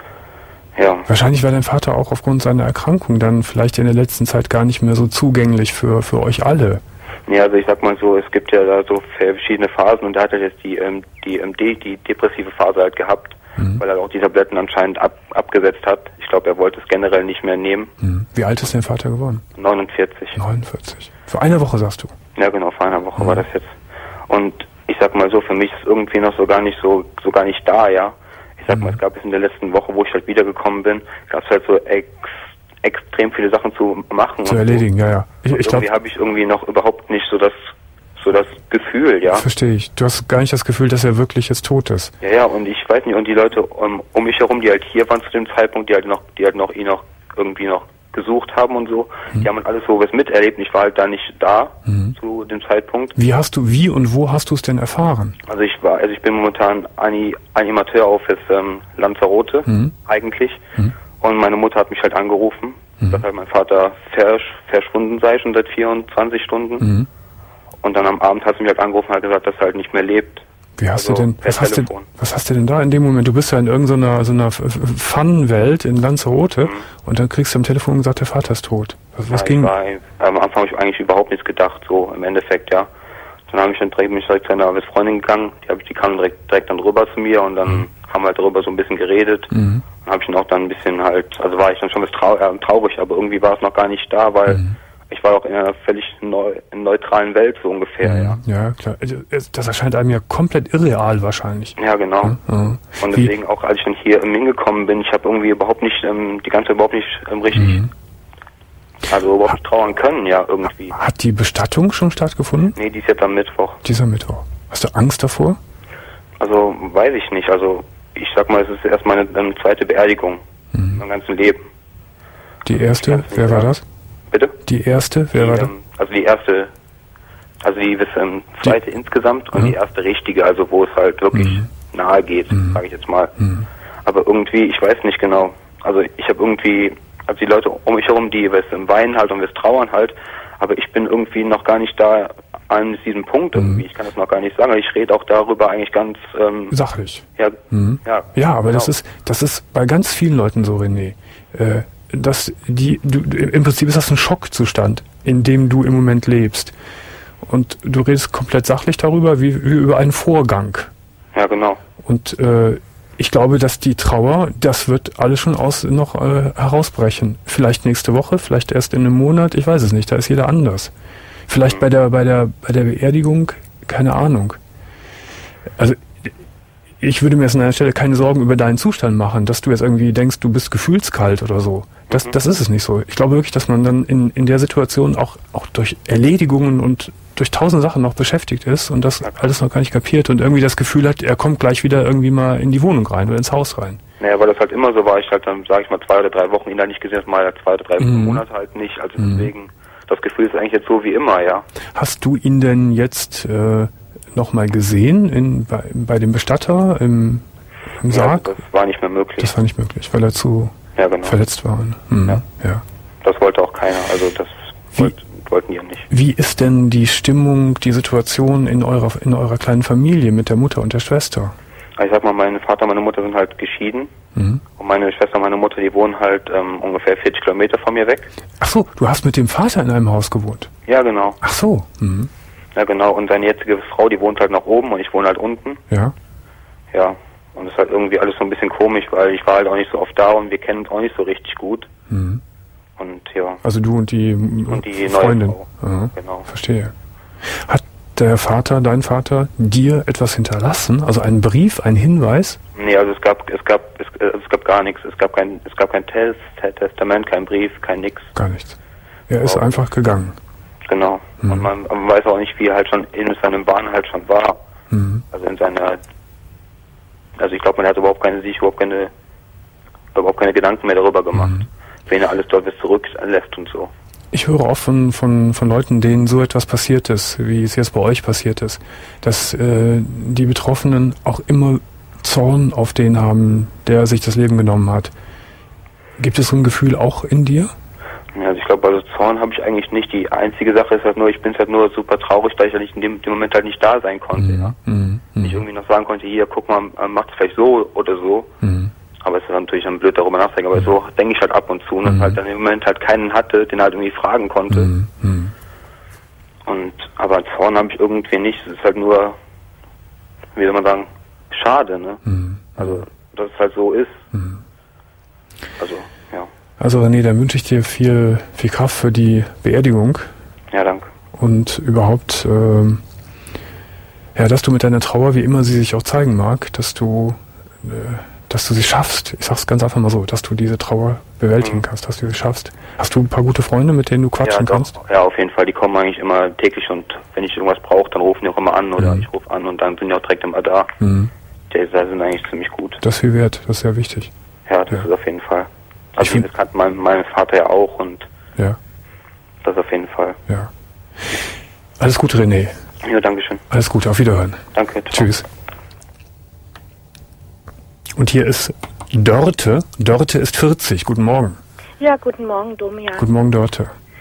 Ja. Wahrscheinlich war dein Vater auch aufgrund seiner Erkrankung dann vielleicht in der letzten Zeit gar nicht mehr so zugänglich für, für euch alle. Ja, also ich sag mal so, es gibt ja da so verschiedene Phasen und er hat halt jetzt die, ähm, die, ähm, die, die depressive Phase halt gehabt, mhm. weil er auch die Tabletten anscheinend ab, abgesetzt hat. Ich glaube, er wollte es generell nicht mehr nehmen. Mhm. Wie alt ist dein Vater geworden? neunundvierzig. neunundvierzig. Für eine Woche, sagst du? Ja, genau, vor einer Woche mhm. war das jetzt. Und ich sag mal so, für mich ist irgendwie noch so gar nicht so, so gar nicht da, ja. Ich sag mhm. mal, es gab es in der letzten Woche, wo ich halt wiedergekommen bin, gab es halt so ex extrem viele Sachen zu machen. Zu erledigen, so. ja, ja. Ich, ich irgendwie habe ich irgendwie noch überhaupt nicht so das, so das Gefühl, ja. Verstehe ich. Du hast gar nicht das Gefühl, dass er wirklich jetzt tot ist. Ja, ja, und ich weiß nicht, und die Leute um, um mich herum, die halt hier waren zu dem Zeitpunkt, die halt noch, die halt noch ihn noch irgendwie noch gesucht haben und so, mhm. die haben halt alles so was miterlebt. Ich war halt da nicht da mhm. zu dem Zeitpunkt. Wie hast du, wie und wo hast du es denn erfahren? Also ich war, also ich bin momentan Animateur auf das ähm, Lanzarote, mhm. eigentlich. Mhm. Und meine Mutter hat mich halt angerufen, mhm. dass halt mein Vater versch verschwunden sei, schon seit vierundzwanzig Stunden. Mhm. Und dann am Abend hat sie mich halt angerufen und hat gesagt, dass er halt nicht mehr lebt. Wie hast Also du denn, was hast du, Telefon. was hast du denn da in dem Moment? Du bist ja in irgendeiner so einer Fun-Welt in Lanzarote Mhm. und dann kriegst du am Telefon gesagt, der Vater ist tot. Was, was Ja, ging? ich war, am Anfang habe ich eigentlich überhaupt nichts gedacht, so im Endeffekt, ja. Dann habe ich dann direkt, bin ich direkt zu einer Freundin gegangen, die, hab ich, die kam direkt, direkt dann rüber zu mir und dann Mhm. haben wir halt darüber so ein bisschen geredet. Mhm. Dann habe ich dann auch dann ein bisschen halt, also war ich dann schon ein bisschen trau äh, traurig, aber irgendwie war es noch gar nicht da, weil Mhm. ich war auch in einer völlig neu, in neutralen Welt so ungefähr, Mhm. ja. Ja, klar. Also, es- Das erscheint einem ja komplett irreal wahrscheinlich. Ja, genau. Ja, ja. Und Wie- deswegen auch, als ich dann hier ähm, hingekommen bin, ich habe irgendwie überhaupt nicht, ähm, die ganze Zeit überhaupt nicht ähm, richtig, Mhm. also überhaupt nicht trauern können, ja, irgendwie. Hat die Bestattung schon stattgefunden? Nee, die ist jetzt am Mittwoch. Dieser Mittwoch. Hast du Angst davor? Also, weiß ich nicht. Also, ich sag mal, es ist erst meine ähm, zweite Beerdigung Mhm. im ganzen Leben. Die erste? kann's nicht Wer war sagen. das? Bitte? Die erste? Wer die, war das? ähm, also die erste, also die ist, ähm, zweite insgesamt und Mhm. die erste richtige, also wo es halt wirklich Mhm. nahe geht, Mhm. sage ich jetzt mal. Mhm. Aber irgendwie, ich weiß nicht genau. Also ich habe irgendwie, also die Leute um mich herum, die was im Weinen halt und was trauern halt, aber ich bin irgendwie noch gar nicht da an diesem Punkt irgendwie. Mhm. Ich kann das noch gar nicht sagen. Ich rede auch darüber eigentlich ganz, ähm, Sachlich. ja, Mhm. ja. Ja, aber das genau. ist, das ist bei ganz vielen Leuten so, René. Äh, dass die, du, du- im Prinzip ist das ein Schockzustand, in dem du im Moment lebst. Und du redest komplett sachlich darüber, wie, wie über einen Vorgang. Ja, genau. Und äh, ich glaube, dass die Trauer, das wird alles schon aus noch äh, herausbrechen. Vielleicht nächste Woche, vielleicht erst in einem Monat, ich weiß es nicht, da ist jeder anders. Vielleicht Mhm. bei der bei der bei der Beerdigung, keine Ahnung. Also ich würde mir jetzt an einer Stelle keine Sorgen über deinen Zustand machen, dass du jetzt irgendwie denkst, du bist gefühlskalt oder so. Das, Mhm. das ist es nicht so. Ich glaube wirklich, dass man dann in, in der Situation auch, auch durch Erledigungen und durch tausend Sachen noch beschäftigt ist und das alles noch gar nicht kapiert und irgendwie das Gefühl hat, er kommt gleich wieder irgendwie mal in die Wohnung rein oder ins Haus rein. Naja, weil das halt immer so war, ich halt dann, sage ich mal, zwei oder drei Wochen ihn da nicht gesehen habe, mal zwei oder drei Mhm. Monate halt nicht. Also Mhm. deswegen, das Gefühl ist eigentlich jetzt so wie immer, ja. Hast du ihn denn jetzt äh, nochmal gesehen in, bei, bei dem Bestatter im, im Ja, Sarg? das war nicht mehr möglich. Das war nicht möglich, weil er zu Ja, genau. verletzt war. Ne? Mhm. Ja. Ja. Das wollte auch keiner, also das Wie- wollt, wollten die ja nicht. Wie ist denn die Stimmung, die Situation in eurer, in eurer kleinen Familie mit der Mutter und der Schwester? Also ich sag mal, mein Vater und meine Mutter sind halt geschieden Mhm. und meine Schwester und meine Mutter, die wohnen halt ähm, ungefähr vierzig Kilometer von mir weg. Ach so, du hast mit dem Vater in einem Haus gewohnt. Ja, genau. Ach so. Mhm. Ja, genau. Und seine jetzige Frau, die wohnt halt noch oben und ich wohne halt unten. Ja. Ja. Und das ist halt irgendwie alles so ein bisschen komisch, weil ich war halt auch nicht so oft da und wir kennen uns auch nicht so richtig gut. Mhm. Und ja, Also du und die, und die neue Freundin. Frau. Aha. Genau. Verstehe. Hat der Vater, dein Vater, dir etwas hinterlassen? Also einen Brief, einen Hinweis? Nee, also es gab es gab es, äh, es gab gar nichts. Es gab kein es gab kein Test, Testament, kein Brief, kein nix. Gar nichts. Er ist Wow. einfach gegangen. Genau. Mhm. Und man, man weiß auch nicht, wie er halt schon in seinem Bahn halt schon war. Mhm. Also in seiner also ich glaube, man hat überhaupt keine sich überhaupt keine überhaupt keine Gedanken mehr darüber gemacht, Mhm. wen er alles dort bis zurücklässt und so. Ich höre oft von, von, von Leuten, denen so etwas passiert ist, wie es jetzt bei euch passiert ist, dass äh, die Betroffenen auch immer Zorn auf den haben, der sich das Leben genommen hat. Gibt es so ein Gefühl auch in dir? Ja, also ich glaube, also Zorn habe ich eigentlich nicht. Die einzige Sache ist halt nur, ich bin halt nur super traurig, da ich ja nicht in dem, dem Moment halt nicht da sein konnte. Ja. Mhm. Nicht irgendwie noch sagen konnte, hier, guck mal, macht es vielleicht so oder so. Mhm. Aber es ist natürlich dann blöd, darüber nachzudenken. Aber so denke ich halt ab und zu. Und Mhm. halt dann im Moment halt keinen hatte, den halt irgendwie fragen konnte. Mhm. Mhm. Und aber Zorn habe ich irgendwie nicht. Es ist halt nur, wie soll man sagen, schade, ne? Mhm. Also, dass es halt so ist. Mhm. Also, ja. Also René, dann wünsche ich dir viel, viel Kraft für die Beerdigung Ja, danke. und überhaupt, ähm, ja, dass du mit deiner Trauer, wie immer sie sich auch zeigen mag, dass du, äh, dass du sie schaffst. Ich sag's ganz einfach mal so, dass du diese Trauer bewältigen Mhm. kannst, dass du sie schaffst. Hast du ein paar gute Freunde, mit denen du Ja, quatschen doch. kannst? Ja, auf jeden Fall. Die kommen eigentlich immer täglich und wenn ich irgendwas brauche, dann rufen die auch immer an oder Mhm. ich rufe an und dann sind die auch direkt immer da. Mhm. Die sind eigentlich ziemlich gut. Das ist viel wert, das ist sehr wichtig. Ja, das Ja. ist auf jeden Fall. Ich Also find- das kannte mein, mein Vater ja auch und Ja, das auf jeden Fall. ja. Alles Gute, René. Ja, Dankeschön. Alles Gute, auf Wiederhören. Danke. Ciao. Tschüss. Und hier ist Dörte. Dörte ist vierzig. Guten Morgen. Ja, guten Morgen, Domian. Guten Morgen, Dörte.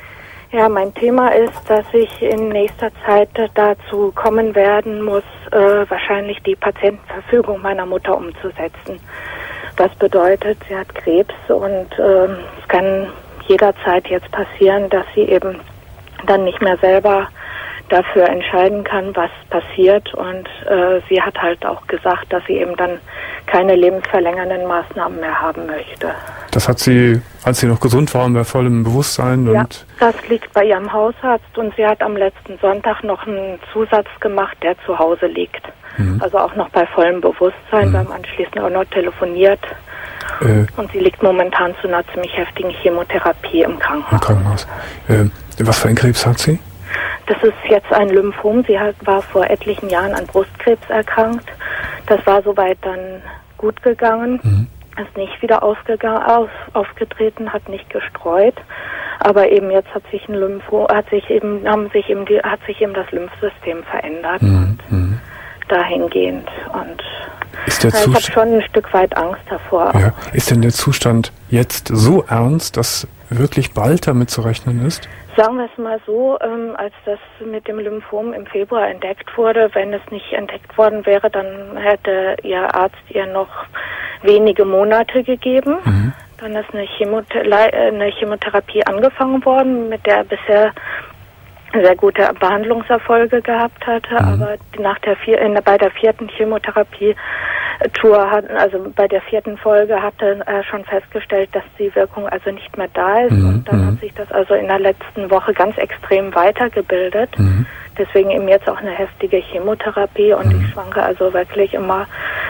Ja, mein Thema ist, dass ich in nächster Zeit dazu kommen werden muss, äh, wahrscheinlich die Patientenverfügung meiner Mutter umzusetzen. Das bedeutet, sie hat Krebs und äh, es kann jederzeit jetzt passieren, dass sie eben dann nicht mehr selber dafür entscheiden kann, was passiert. Und äh, sie hat halt auch gesagt, dass sie eben dann keine lebensverlängernden Maßnahmen mehr haben möchte. Das hat sie, als sie noch gesund war und bei vollem Bewusstsein? Ja, und das liegt bei ihrem Hausarzt und sie hat am letzten Sonntag noch einen Zusatz gemacht, der zu Hause liegt. Mhm. Also auch noch bei vollem Bewusstsein. Mhm. Wir haben anschließend auch noch telefoniert. Äh, und sie liegt momentan zu einer ziemlich heftigen Chemotherapie im Krankenhaus. Im Krankenhaus. Äh, was für einen Krebs hat sie? Das ist jetzt ein Lymphom. Sie hat, war vor etlichen Jahren an Brustkrebs erkrankt. Das war soweit dann gut gegangen. Mhm. Ist nicht wieder ausgegangen, auf, aufgetreten, hat nicht gestreut. Aber eben jetzt hat sich ein Lympho, hat sich eben, haben sich eben die, hat sich eben das Lymphsystem verändert. Mhm. Und dahingehend. Und ist der ich habe schon ein Stück weit Angst davor. Ja. Ist denn der Zustand jetzt so ernst, dass wirklich bald damit zu rechnen ist? Sagen wir es mal so, ähm, als das mit dem Lymphom im Februar entdeckt wurde, wenn es nicht entdeckt worden wäre, dann hätte ihr Arzt ihr noch wenige Monate gegeben. Mhm. Dann ist eine, Chemothe- eine Chemotherapie angefangen worden, mit der er bisher sehr gute Behandlungserfolge gehabt hatte, mhm. aber nach der vier, in, bei der vierten Chemotherapie-Tour, hat, also bei der vierten Folge hatte er schon festgestellt, dass die Wirkung also nicht mehr da ist mhm. und dann mhm. hat sich das also in der letzten Woche ganz extrem weitergebildet. Mhm. Deswegen eben jetzt auch eine heftige Chemotherapie und mhm. ich schwanke also wirklich immer,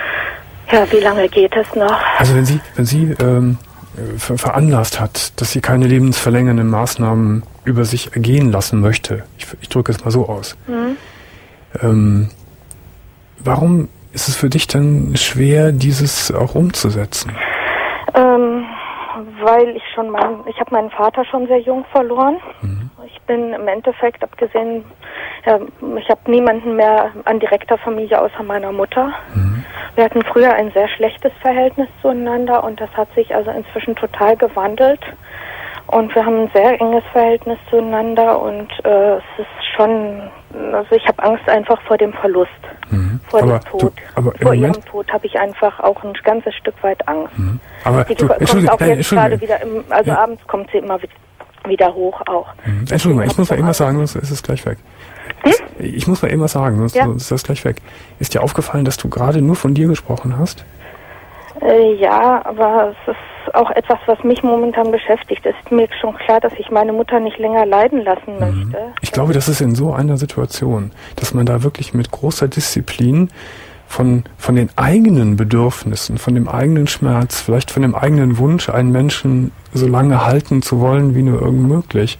ja, wie lange geht es noch? Also wenn Sie, wenn Sie ähm, veranlasst hat, dass sie keine lebensverlängernden Maßnahmen über sich ergehen lassen möchte. Ich, ich drücke es mal so aus. Mhm. Ähm, warum ist es für dich dann schwer, dieses auch umzusetzen? Ähm, weil ich schon mein, ich habe meinen Vater schon sehr jung verloren. Mhm. Ich bin im Endeffekt, abgesehen, ja, ich habe niemanden mehr an direkter Familie außer meiner Mutter. Mhm. Wir hatten früher ein sehr schlechtes Verhältnis zueinander und das hat sich also inzwischen total gewandelt. Und wir haben ein sehr enges Verhältnis zueinander und äh, es ist schon, also ich habe Angst einfach vor dem Verlust, mhm. vor aber dem Tod. Du, aber vor Moment, ihrem Tod habe ich einfach auch ein ganzes Stück weit Angst. Mhm. Aber die du, kommt auch jetzt gerade wieder, im, also ja. abends kommt sie immer wieder hoch auch. Mhm. Entschuldigung, ich muss mal eben was sagen, sonst ist es gleich weg. Hm? Ich muss mal eben was sagen, sonst ja. ist das gleich weg. Ist dir aufgefallen, dass du gerade nur von dir gesprochen hast? Äh, ja, aber es ist auch etwas, was mich momentan beschäftigt. Es ist mir schon klar, dass ich meine Mutter nicht länger leiden lassen möchte. Ich glaube, das ist in so einer Situation, dass man da wirklich mit großer Disziplin von, von den eigenen Bedürfnissen, von dem eigenen Schmerz, vielleicht von dem eigenen Wunsch, einen Menschen so lange halten zu wollen, wie nur irgend möglich,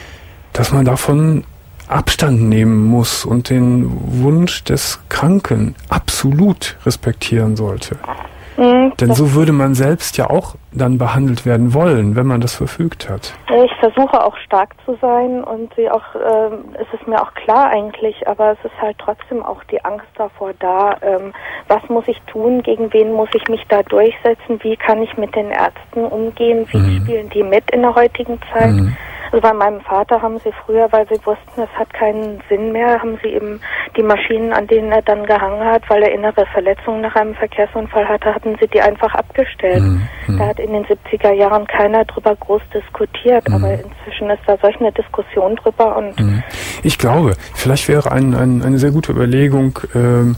dass man davon Abstand nehmen muss und den Wunsch des Kranken absolut respektieren sollte. Mhm, Denn so würde man selbst ja auch dann behandelt werden wollen, wenn man das verfügt hat. Ich versuche auch stark zu sein und sie auch, äh, es ist mir auch klar eigentlich, aber es ist halt trotzdem auch die Angst davor da, ähm, was muss ich tun, gegen wen muss ich mich da durchsetzen, wie kann ich mit den Ärzten umgehen, wie mhm. spielen die mit in der heutigen Zeit. Mhm. Also bei meinem Vater haben sie früher, weil sie wussten, es hat keinen Sinn mehr, haben sie eben die Maschinen, an denen er dann gehangen hat, weil er innere Verletzungen nach einem Verkehrsunfall hatte, hatten sie die einfach abgestellt. Mhm. Da hat in den siebziger Jahren keiner drüber groß diskutiert, mhm. aber inzwischen ist da solch eine Diskussion drüber. Und mhm. Ich glaube, vielleicht wäre ein, ein, eine sehr gute Überlegung, ähm,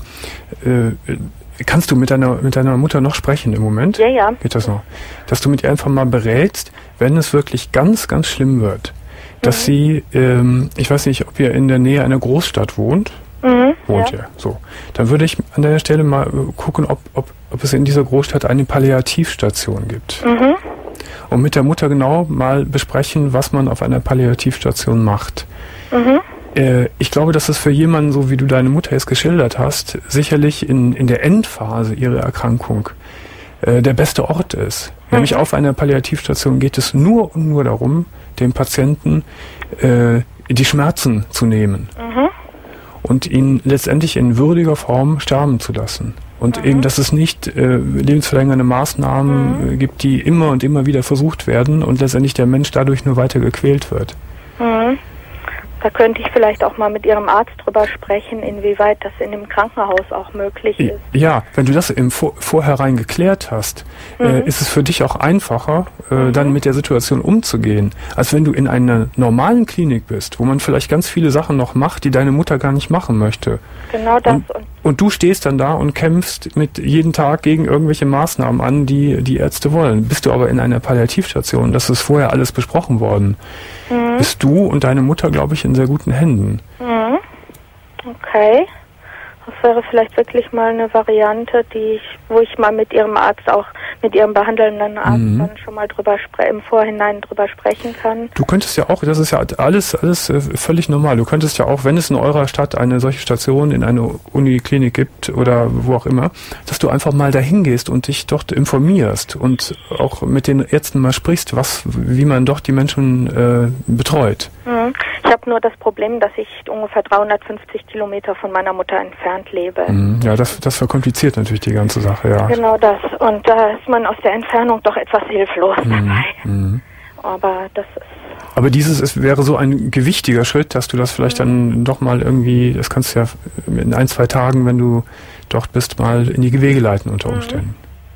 äh, kannst du mit deiner, mit deiner Mutter noch sprechen im Moment? Ja, ja. Geht das noch? Dass du mit ihr einfach mal berätst, wenn es wirklich ganz, ganz schlimm wird, dass mhm. sie, ähm, ich weiß nicht, ob ihr in der Nähe einer Großstadt wohnt. Mhm, wohnt ja. ihr. So. Dann würde ich an der Stelle mal gucken, ob, ob, ob es in dieser Großstadt eine Palliativstation gibt. Mhm. Und mit der Mutter genau mal besprechen, was man auf einer Palliativstation macht. Mhm. Ich glaube, dass es für jemanden, so wie du deine Mutter jetzt geschildert hast, sicherlich in, in der Endphase ihrer Erkrankung äh, der beste Ort ist. Mhm. Nämlich auf einer Palliativstation geht es nur und nur darum, dem Patienten äh, die Schmerzen zu nehmen mhm. und ihn letztendlich in würdiger Form sterben zu lassen. Und mhm. eben, dass es nicht äh, lebensverlängernde Maßnahmen mhm. äh, gibt, die immer und immer wieder versucht werden und letztendlich der Mensch dadurch nur weiter gequält wird. Mhm. Da könnte ich vielleicht auch mal mit Ihrem Arzt drüber sprechen, inwieweit das in dem Krankenhaus auch möglich ist. Ja, wenn du das im Vor- Vorhinein geklärt hast, mhm. äh, ist es für dich auch einfacher, äh, mhm. dann mit der Situation umzugehen, als wenn du in einer normalen Klinik bist, wo man vielleicht ganz viele Sachen noch macht, die deine Mutter gar nicht machen möchte. Genau das. Und, und du stehst dann da und kämpfst mit jeden Tag gegen irgendwelche Maßnahmen an, die die Ärzte wollen. Bist du aber in einer Palliativstation, das ist vorher alles besprochen worden, mhm. bist du und deine Mutter, glaube ich, in sehr guten Händen. Mhm. Okay. Das wäre vielleicht wirklich mal eine Variante, die ich, wo ich mal mit Ihrem Arzt auch, mit Ihrem behandelnden Arzt mhm. dann schon mal drüber spre- im Vorhinein drüber sprechen kann. Du könntest ja auch, das ist ja alles, alles äh, völlig normal. Du könntest ja auch, wenn es in eurer Stadt eine solche Station in einer Uniklinik gibt oder wo auch immer, dass du einfach mal dahin gehst und dich dort informierst und auch mit den Ärzten mal sprichst, was, wie man dort die Menschen äh, betreut. Mhm. Ich habe nur das Problem, dass ich ungefähr dreihundertfünfzig Kilometer von meiner Mutter entfernt lebe. Ja, das, das verkompliziert natürlich die ganze Sache, ja. Genau das. Und da ist man aus der Entfernung doch etwas hilflos mhm. dabei. Mhm. Aber das ist... Aber dieses es wäre so ein gewichtiger Schritt, dass du das vielleicht mhm. dann doch mal irgendwie, das kannst du ja in ein, zwei Tagen, wenn du dort bist, mal in die Gewege leiten unter Umständen.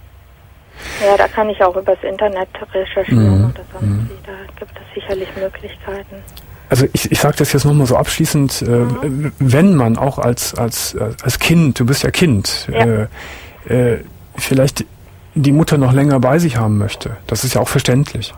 Mhm. Ja, da kann ich auch übers Internet recherchieren mhm. oder sonst mhm. wie. Da gibt es sicherlich Möglichkeiten. Also ich, ich sage das jetzt nochmal so abschließend, äh, mhm. wenn man auch als, als, als Kind, du bist ja Kind, ja. Äh, äh, vielleicht die Mutter noch länger bei sich haben möchte, das ist ja auch verständlich.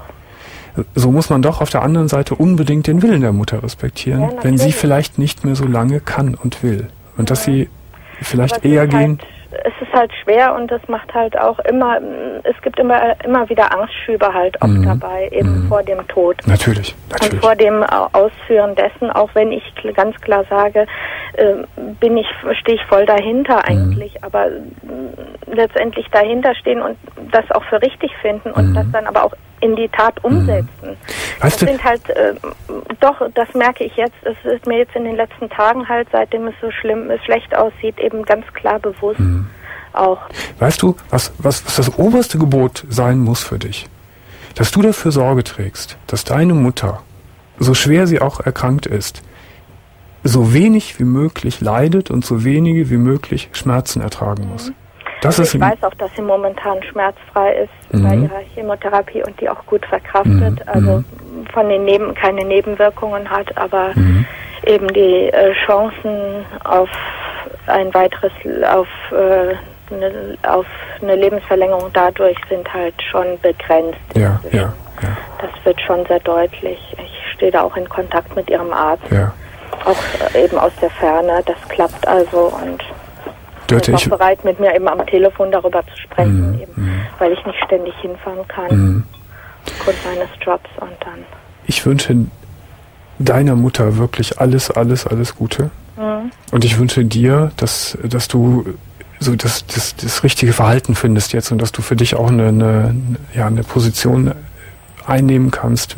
So muss man doch auf der anderen Seite unbedingt den Willen der Mutter respektieren, ja, wenn sie vielleicht nicht mehr so lange kann und will. Und dass sie vielleicht eher gehen... Es ist halt schwer und es macht halt auch immer, es gibt immer immer wieder Angstschübe halt auch mhm. dabei, eben mhm. vor dem Tod. Natürlich, natürlich. Und vor dem Ausführen dessen, auch wenn ich ganz klar sage, äh, bin ich, stehe ich voll dahinter eigentlich, mhm. aber äh, letztendlich dahinter stehen und das auch für richtig finden und mhm. das dann aber auch in die Tat umsetzen. Mhm. Weißt das sind halt, äh, doch, das merke ich jetzt, es ist mir jetzt in den letzten Tagen halt, seitdem es so schlimm, es schlecht aussieht, eben ganz klar bewusst mhm. auch. Weißt du, was, was, was das oberste Gebot sein muss für dich? Dass du dafür Sorge trägst, dass deine Mutter, so schwer sie auch erkrankt ist, so wenig wie möglich leidet und so wenige wie möglich Schmerzen ertragen muss. Mhm. Das also ich weiß auch, dass sie momentan schmerzfrei ist mhm. bei ihrer Chemotherapie und die auch gut verkraftet, mhm. also von den Neben keine Nebenwirkungen hat, aber mhm. eben die äh, Chancen auf ein weiteres, auf, äh, eine, auf eine Lebensverlängerung dadurch sind halt schon begrenzt. Ja, ja, ja. Das wird schon sehr deutlich. Ich stehe da auch in Kontakt mit ihrem Arzt, ja. auch äh, eben aus der Ferne. Das klappt also und Dörte, ist auch bereit, mit mir eben am Telefon darüber zu sprechen, mm, eben, mm. weil ich nicht ständig hinfahren kann, mm. aufgrund meines Jobs und dann. Ich wünsche deiner Mutter wirklich alles, alles, alles Gute. Mm. Und ich wünsche dir, dass, dass du so das, das, das richtige Verhalten findest jetzt und dass du für dich auch eine, eine, ja, eine Position einnehmen kannst,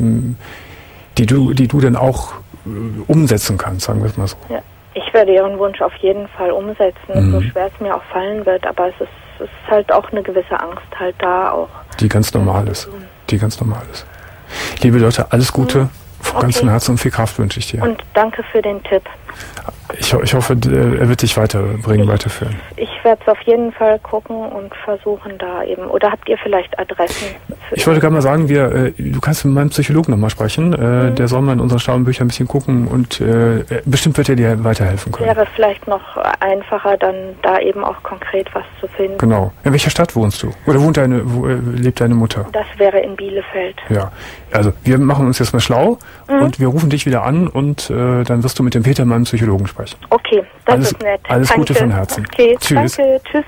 die du, die du dann auch umsetzen kannst, sagen wir es mal so. Ja. Ich werde Ihren Wunsch auf jeden Fall umsetzen, mhm. so schwer es mir auch fallen wird, aber es ist, es ist halt auch eine gewisse Angst halt da auch. Die ganz normal ist, die ganz normal ist. Liebe Leute, alles Gute, mhm. von okay. ganzem Herzen und viel Kraft wünsche ich dir. Und danke für den Tipp. Ich, ich hoffe, er wird dich weiterbringen, ich, weiterführen. Ich werde es auf jeden Fall gucken und versuchen da eben, oder habt ihr vielleicht Adressen? Ich wollte gerade mal sagen, wir, äh, du kannst mit meinem Psychologen nochmal sprechen, äh, mhm. der soll mal in unseren schlauen Büchern ein bisschen gucken und äh, bestimmt wird er dir weiterhelfen können. Wäre vielleicht noch einfacher, dann da eben auch konkret was zu finden. Genau. In welcher Stadt wohnst du? Oder wohnt deine, wo, äh, lebt deine Mutter? Das wäre in Bielefeld. Ja, also wir machen uns jetzt mal schlau mhm. und wir rufen dich wieder an und äh, dann wirst du mit dem Peter, meinem Psychologen, sprechen. Okay, das alles, ist nett. Alles Danke. Gute von Herzen. Okay, tschüss. Danke, tschüss.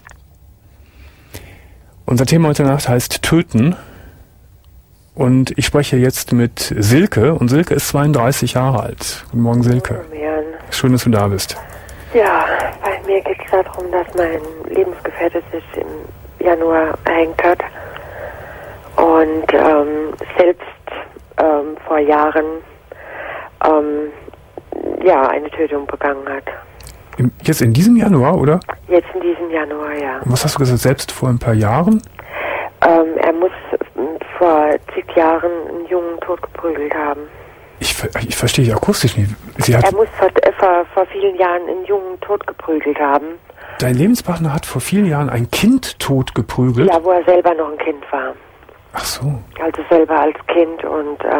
Unser Thema heute Nacht heißt Töten. Und ich spreche jetzt mit Silke. Und Silke ist zweiunddreißig Jahre alt. Guten Morgen, Silke. Schön, dass du da bist. Ja, bei mir geht es darum, dass mein Lebensgefährte sich im Januar erhängt hat. Und ähm, selbst ähm, vor Jahren ähm, ja, eine Tötung begangen hat. Im, jetzt in diesem Januar, oder? Jetzt in diesem Januar, ja. Und was hast du gesagt, selbst vor ein paar Jahren? Ähm, er muss vor zig Jahren einen Jungen totgeprügelt haben. Ich Ich, ich verstehe dich akustisch nicht. Sie hat er muss vor, vor, vor vielen Jahren einen Jungen totgeprügelt haben. Dein Lebenspartner hat vor vielen Jahren ein Kind totgeprügelt? Ja, wo er selber noch ein Kind war. Ach so. Also selber als Kind und... Ähm,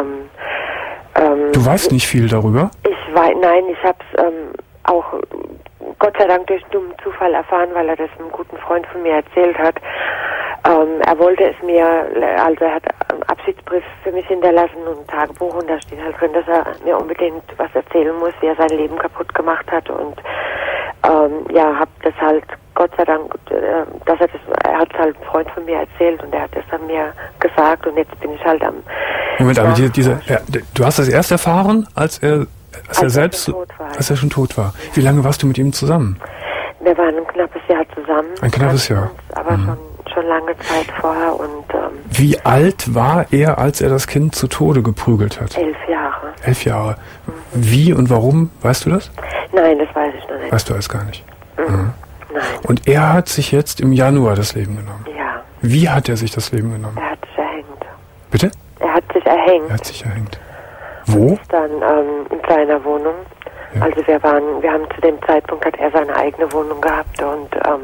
ähm, du weißt nicht viel darüber? Ich weiß, nein, ich habe es ähm, auch Gott sei Dank durch einen dummen Zufall erfahren, weil er das einem guten Freund von mir erzählt hat. Ähm, er wollte es mir, also er hat einen Abschiedsbrief für mich hinterlassen und ein Tagebuch und da steht halt drin, dass er mir unbedingt was erzählen muss, wie er sein Leben kaputt gemacht hat und ähm, ja, hab das halt Gott sei Dank, äh, dass er das, er hat es halt einem Freund von mir erzählt und er hat das dann mir gesagt und jetzt bin ich halt am... Moment, aber die, diese, ja, du hast das erst erfahren, als er, als, als er selbst, er tot war. als er schon tot war. Wie lange warst du mit ihm zusammen? Wir waren ein knappes Jahr zusammen. Ein knappes Jahr. Uns, aber mhm. schon, schon lange Zeit vorher und... Ähm, Wie alt war er, als er das Kind zu Tode geprügelt hat? Elf Jahre. Elf Jahre. Mhm. Wie und warum, weißt du das? Nein, das weiß ich noch nicht. Weißt du alles gar nicht? Mhm. Mhm. Nein. Und er hat sich jetzt im Januar das Leben genommen? Ja. Wie hat er sich das Leben genommen? Er hat sich erhängt. Bitte? Er hat sich erhängt. Er hat sich erhängt. Wo? Und dann ähm, in seiner Wohnung. Ja. Also wir waren, wir haben zu dem Zeitpunkt, hat er seine eigene Wohnung gehabt und ähm,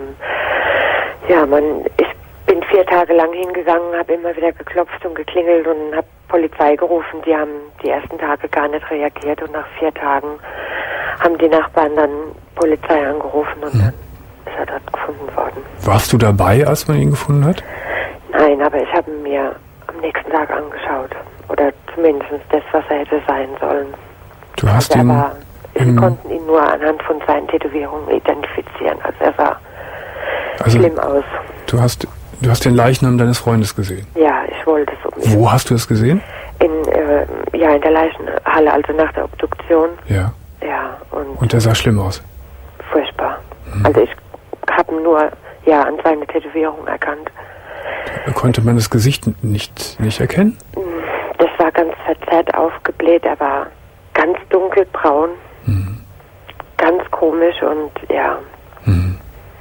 ja, man, ich bin vier Tage lang hingegangen, habe immer wieder geklopft und geklingelt und habe Polizei gerufen. Die haben die ersten Tage gar nicht reagiert und nach vier Tagen haben die Nachbarn dann Polizei angerufen und hm. dann ist er dort gefunden worden. Warst du dabei, als man ihn gefunden hat? Nein, aber ich habe ihn mir am nächsten Tag angeschaut. Oder zumindest das, was er hätte sein sollen. Du hast also ihn... War, wir konnten ihn nur anhand von seinen Tätowierungen identifizieren. Also er sah also schlimm aus. Du hast, du hast den Leichnam deines Freundes gesehen? Ja, ich wollte es um. Wo hast du es gesehen? In, äh, ja, in der Leichenhalle, also nach der Obduktion. Ja. Ja. Und, und der sah schlimm aus? Furchtbar. Mhm. Also ich habe nur ja an seine Tätowierung erkannt. Konnte man das Gesicht nicht, nicht erkennen? Das war ganz verzerrt aufgebläht, er war ganz dunkelbraun, mhm. ganz komisch und ja. Mhm.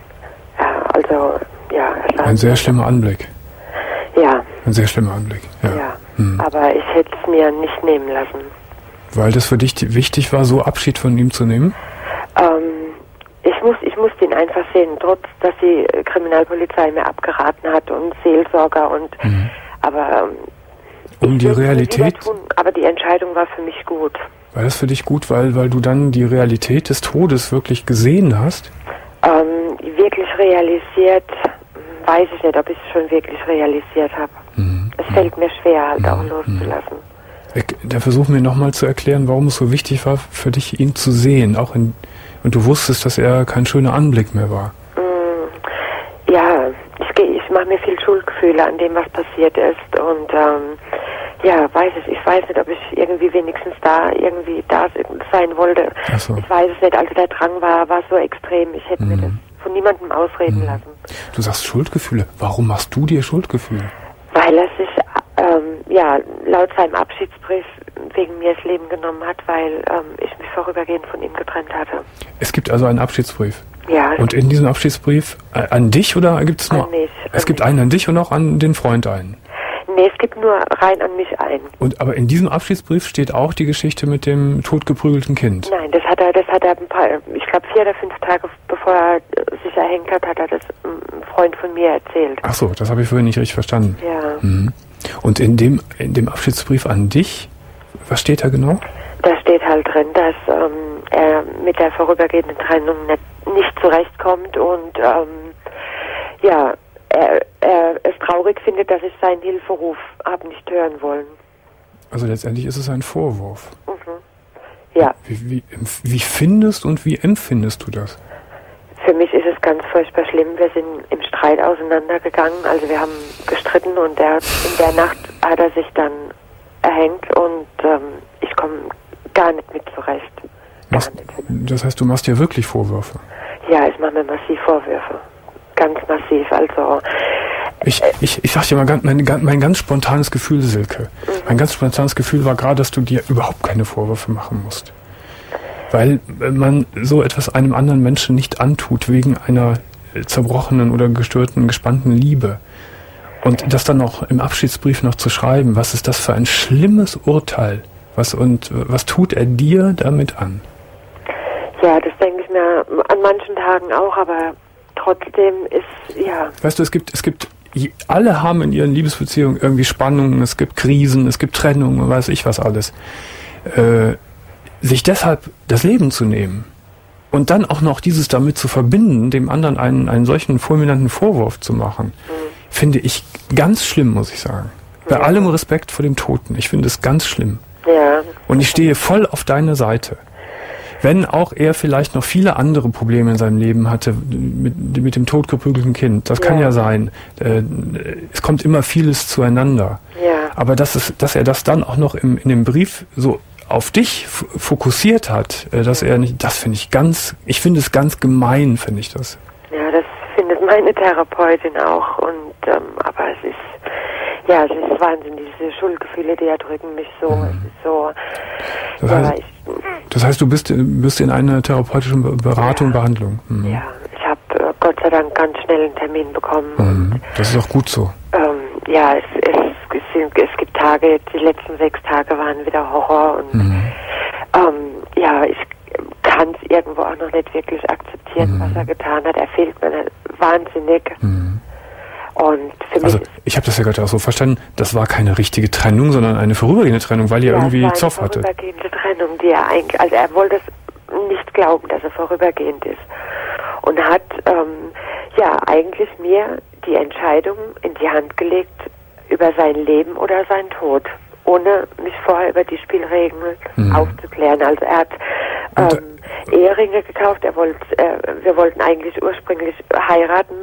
Ja, also ja. Es war ein sehr schlimmer Anblick. Ja. Ein sehr schlimmer Anblick. Ja. ja. Mhm. Aber ich hätte es mir nicht nehmen lassen. Weil das für dich wichtig war, so Abschied von ihm zu nehmen? Ähm, ich muss, ich musste ihn einfach sehen, trotz, dass die Kriminalpolizei mir abgeraten hat und Seelsorger und, mhm. aber, ähm, um die Realität, tun, aber die Entscheidung war für mich gut. War das für dich gut, weil, weil du dann die Realität des Todes wirklich gesehen hast? Ähm, wirklich realisiert, weiß ich nicht, ob ich es schon wirklich realisiert habe. Mhm. Es mhm. fällt mir schwer, halt mhm. auch loszulassen. Da versuchen wir nochmal zu erklären, warum es so wichtig war für dich, ihn zu sehen, auch in, und du wusstest, dass er kein schöner Anblick mehr war. Mm, ja, ich, ich mache mir viel Schuldgefühle an dem, was passiert ist und ähm, ja, weiß ich, ich weiß nicht, ob ich irgendwie wenigstens da irgendwie da sein wollte. Ach so. Ich weiß es nicht, also der Drang war, war so extrem, ich hätte mm. mir das von niemandem ausreden mm. lassen. Du sagst Schuldgefühle, warum machst du dir Schuldgefühle? Weil er sich ähm, ja, laut seinem Abschiedsbrief wegen mir das Leben genommen hat, weil ähm, ich mich vorübergehend von ihm getrennt hatte. Es gibt also einen Abschiedsbrief? Ja. Und in diesem Abschiedsbrief äh, an dich oder gibt es nur... An mich. Es an gibt mich. einen an dich und auch an den Freund einen? Nee, es gibt nur rein an mich einen. Und aber in diesem Abschiedsbrief steht auch die Geschichte mit dem totgeprügelten Kind? Nein, das hat er, das hat er ein paar, ich glaube vier oder fünf Tage bevor er sich erhängt hat, hat er das einem Freund von mir erzählt. Ach so, das habe ich vorhin nicht richtig verstanden. Ja. Mhm. Und in dem, in dem Abschiedsbrief an dich, was steht da genau? Da steht halt drin, dass ähm, er mit der vorübergehenden Trennung nicht, nicht zurechtkommt und ähm, ja, er, er es traurig findet, dass ich seinen Hilferuf habe nicht hören wollen. Also letztendlich ist es ein Vorwurf. Mhm. Ja. Wie, wie, wie findest und wie empfindest du das? Für mich ist es ganz furchtbar schlimm. Wir sind im Streit auseinandergegangen. Also wir haben gestritten und er, in der Nacht hat er sich dann erhängt und ähm, ich komme gar nicht mit zurecht. Gar Was, nicht. Das heißt, du machst dir wirklich Vorwürfe? Ja, ich mache mir massiv Vorwürfe. Ganz massiv. Also ich, ich, ich sag dir mal, mein, mein ganz spontanes Gefühl, Silke. Mhm. Mein ganz spontanes Gefühl war gerade, dass du dir überhaupt keine Vorwürfe machen musst. Weil man so etwas einem anderen Menschen nicht antut, wegen einer zerbrochenen oder gestörten, gespannten Liebe. Und das dann auch im Abschiedsbrief noch zu schreiben, was ist das für ein schlimmes Urteil Was und was tut er dir damit an? Ja, das denke ich mir an manchen Tagen auch, aber trotzdem ist, ja... Weißt du, es gibt, es gibt, alle haben in ihren Liebesbeziehungen irgendwie Spannungen, es gibt Krisen, es gibt Trennungen, weiß ich was alles. Äh, sich deshalb das Leben zu nehmen und dann auch noch dieses damit zu verbinden, dem anderen einen, einen solchen fulminanten Vorwurf zu machen, mhm. finde ich ganz schlimm, muss ich sagen. Bei ja. allem Respekt vor dem Toten. Ich finde es ganz schlimm. Ja. Und ich stehe voll auf deine Seite. Wenn auch er vielleicht noch viele andere Probleme in seinem Leben hatte, mit, mit dem totgeprügelten Kind. Das ja. kann ja sein. Äh, es kommt immer vieles zueinander. Ja. Aber dass, es, dass er das dann auch noch im, in dem Brief so auf dich f- fokussiert hat, äh, dass er nicht, das finde ich ganz, ich finde es ganz gemein, finde ich das. Ja, das findet meine Therapeutin auch. Und ähm, aber es ist Ja, es ist Wahnsinn, diese Schuldgefühle, die erdrücken mich so. Mhm. Es ist so das, ja, heißt, ich, das heißt, du bist, bist in einer therapeutischen Beratung, ja, Behandlung. Mhm. Ja, ich habe äh, Gott sei Dank ganz schnell einen Termin bekommen. Mhm. Das ist auch gut so. Ähm, ja, es, es, es, es gibt Tage, die letzten sechs Tage waren wieder Horror. Und mhm. ähm, ja, ich kann es irgendwo auch noch nicht wirklich akzeptieren, mhm. was er getan hat. Er fehlt mir wahnsinnig. Mhm. Und für also mich ich habe das ja gerade auch so verstanden, das war keine richtige Trennung, sondern eine vorübergehende Trennung, weil ihr ja, irgendwie eine Zoff hatte. Vorübergehende Trennung, die er eigentlich, also er wollte es nicht glauben, dass er vorübergehend ist. Und hat ähm, ja eigentlich mir die Entscheidung in die Hand gelegt über sein Leben oder seinen Tod, ohne mich vorher über die Spielregeln mhm. aufzuklären. Also er hat ähm, Eheringe gekauft, er wollte, äh, wir wollten eigentlich ursprünglich heiraten.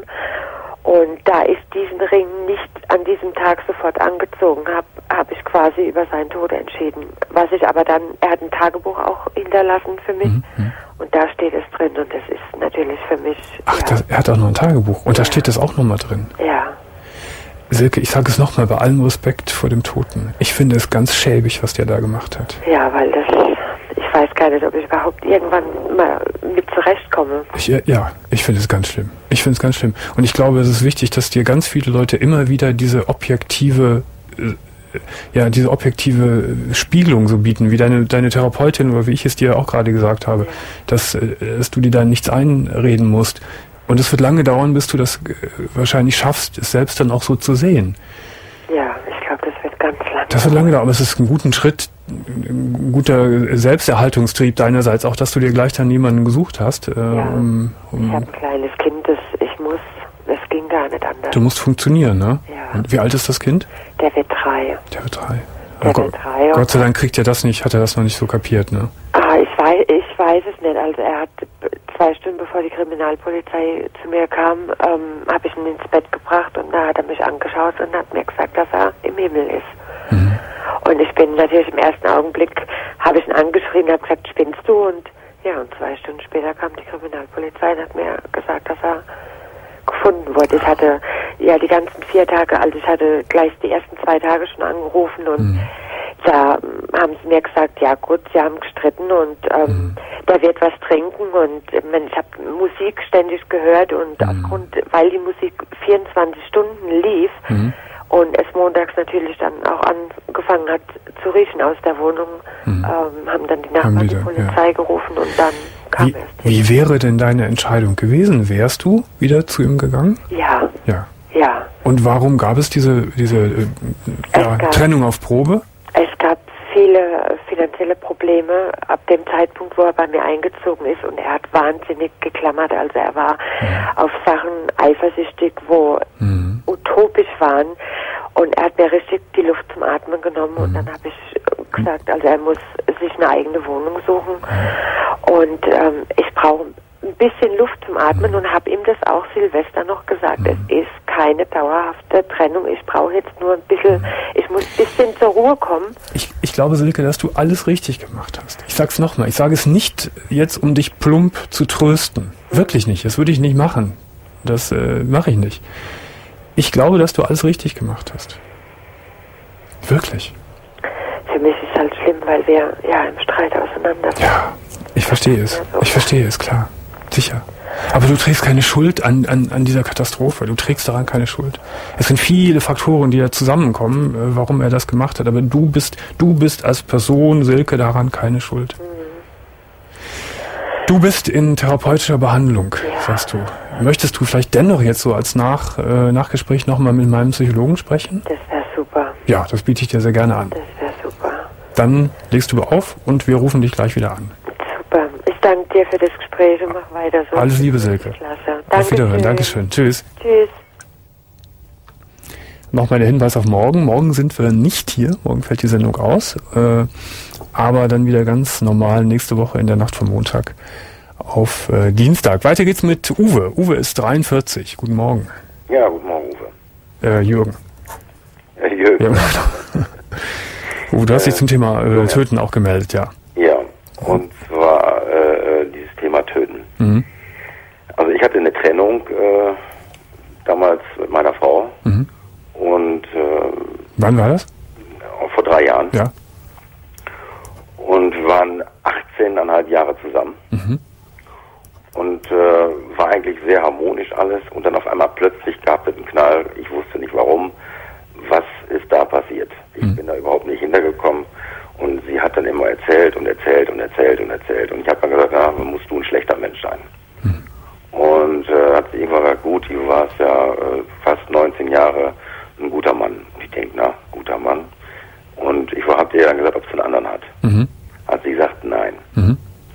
Und da ich diesen Ring nicht an diesem Tag sofort angezogen habe, habe ich quasi über seinen Tod entschieden. Was ich aber dann, er hat ein Tagebuch auch hinterlassen für mich mhm. und da steht es drin und das ist natürlich für mich... Ach, ja. das, er hat auch noch ein Tagebuch und ja. da steht das auch nochmal drin? Ja. Silke, ich sage es nochmal, bei allem Respekt vor dem Toten. Ich finde es ganz schäbig, was der da gemacht hat. Ja, weil das... Ich weiß gar nicht, ob ich überhaupt irgendwann mal mit zurechtkomme. Ich, ja, ich finde es ganz schlimm. Ich finde es ganz schlimm. Und ich glaube, es ist wichtig, dass dir ganz viele Leute immer wieder diese objektive, äh, ja, diese objektive Spiegelung so bieten, wie deine, deine Therapeutin oder wie ich es dir auch gerade gesagt habe, ja. dass, äh, dass du dir da nichts einreden musst. Und es wird lange dauern, bis du das äh, wahrscheinlich schaffst, es selbst dann auch so zu sehen. Ja, ich glaube, das wird ganz lange. Das wird lange dauern, aber es ist ein guter Schritt, ein guter Selbsterhaltungstrieb deinerseits, auch dass du dir gleich dann jemanden gesucht hast. Äh, ja, um, um ich habe ein kleines Kind, das ich muss, es ging gar nicht anders. Du musst funktionieren, ne? Ja. Und wie alt ist das Kind? Der wird drei. Der wird drei. Der oh, wird drei. Gott sei Dank kriegt er das nicht, hat er das noch nicht so kapiert, ne? Ah, ich weiß, ich weiß es nicht. Also er hat zwei Stunden bevor die Kriminalpolizei zu mir kam, ähm, habe ich ihn ins Bett gebracht und da hat er mich angeschaut und hat mir gesagt, dass er im Himmel ist. Mhm. Und ich bin natürlich im ersten Augenblick, habe ich ihn angeschrien und habe gesagt, spinnst du? Und ja, und zwei Stunden später kam die Kriminalpolizei und hat mir gesagt, dass er gefunden wurde. Ich hatte ja die ganzen vier Tage, also ich hatte gleich die ersten zwei Tage schon angerufen und mhm. da haben sie mir gesagt, ja gut, sie haben gestritten und ähm, mhm. der wird was trinken und ich habe Musik ständig gehört und mhm. aufgrund, weil die Musik vierundzwanzig Stunden lief, mhm. und es montags natürlich dann auch angefangen hat zu riechen aus der Wohnung, mhm. ähm, haben dann die Nachbarn die, die Polizei ja. gerufen und dann kam wie, es. Wie wäre denn deine Entscheidung gewesen? Wärst du wieder zu ihm gegangen? Ja. Ja. Ja. Und warum gab es diese, diese äh, ja, gab, Trennung auf Probe? Es gab viele finanzielle Probleme ab dem Zeitpunkt, wo er bei mir eingezogen ist und er hat wahnsinnig geklammert. Also er war mhm. auf Sachen eifersüchtig, wo mhm. utopisch waren und er hat mir richtig die Luft zum Atmen genommen mhm. und dann habe ich gesagt, also er muss sich eine eigene Wohnung suchen mhm. und ähm, ich brauche ein bisschen Luft zum Atmen und habe ihm das auch Silvester noch gesagt. Mhm. Es ist keine dauerhafte Trennung. Ich brauche jetzt nur ein bisschen, ich muss ein bisschen zur Ruhe kommen. Ich, ich glaube, Silke, dass du alles richtig gemacht hast. Ich sag's nochmal. Ich sage es nicht jetzt, um dich plump zu trösten. Mhm. Wirklich nicht. Das würde ich nicht machen. Das äh, mache ich nicht. Ich glaube, dass du alles richtig gemacht hast. Wirklich. Für mich ist es halt schlimm, weil wir ja im Streit auseinander sind. Ja, ich verstehe es. Ich verstehe es, klar. Sicher. Aber du trägst keine Schuld an, an, an dieser Katastrophe. Du trägst daran keine Schuld. Es sind viele Faktoren, die da zusammenkommen, äh, warum er das gemacht hat. Aber du bist, du bist als Person, Silke, daran keine Schuld. Mhm. Du bist in therapeutischer Behandlung, ja. sagst du. Möchtest du vielleicht dennoch jetzt so als Nach, äh, Nachgespräch nochmal mit meinem Psychologen sprechen? Das wäre super. Ja, das biete ich dir sehr gerne an. Das wäre super. Dann legst du auf und wir rufen dich gleich wieder an. Super. Ich danke dir für das Gespräch und mach weiter so. Alles Liebe, Silke. Klasse. Auf Wiederhören. Dankeschön. Tschüss. Tschüss. Nochmal der Hinweis auf morgen. Morgen sind wir nicht hier. Morgen fällt die Sendung aus. Äh, aber dann wieder ganz normal nächste Woche in der Nacht vom Montag auf äh, Dienstag. Weiter geht's mit Uwe. Uwe ist dreiundvierzig. Guten Morgen. Ja, guten Morgen, Uwe. Äh, Jürgen. Äh, Jürgen. Ja, Uwe, du hast dich äh, zum Thema äh, Töten auch gemeldet, ja. Ja, und zwar äh, dieses Thema Töten. Mhm. Also ich hatte eine Trennung äh, damals mit meiner Frau. Mhm. Und äh, wann war das? Vor drei Jahren. Ja. Und wir waren achtzehneinhalb Jahre zusammen. Mhm. Und äh, war eigentlich sehr harmonisch alles. Und dann auf einmal plötzlich gab es einen Knall. Ich wusste nicht warum. Was ist da passiert? Ich mhm. bin da überhaupt nicht hintergekommen. Und sie hat dann immer erzählt und erzählt und erzählt und erzählt. Und ich habe dann gesagt, na, musst du ein schlechter Mensch sein. Mhm. Und äh, hat sie irgendwann gesagt, gut, du warst ja äh, fast neunzehn Jahre ein guter Mann. Und ich denke, na, guter Mann. Und ich habe ihr dann gesagt, ob sie einen anderen hat. Mhm. Hat sie gesagt, nein. Mhm.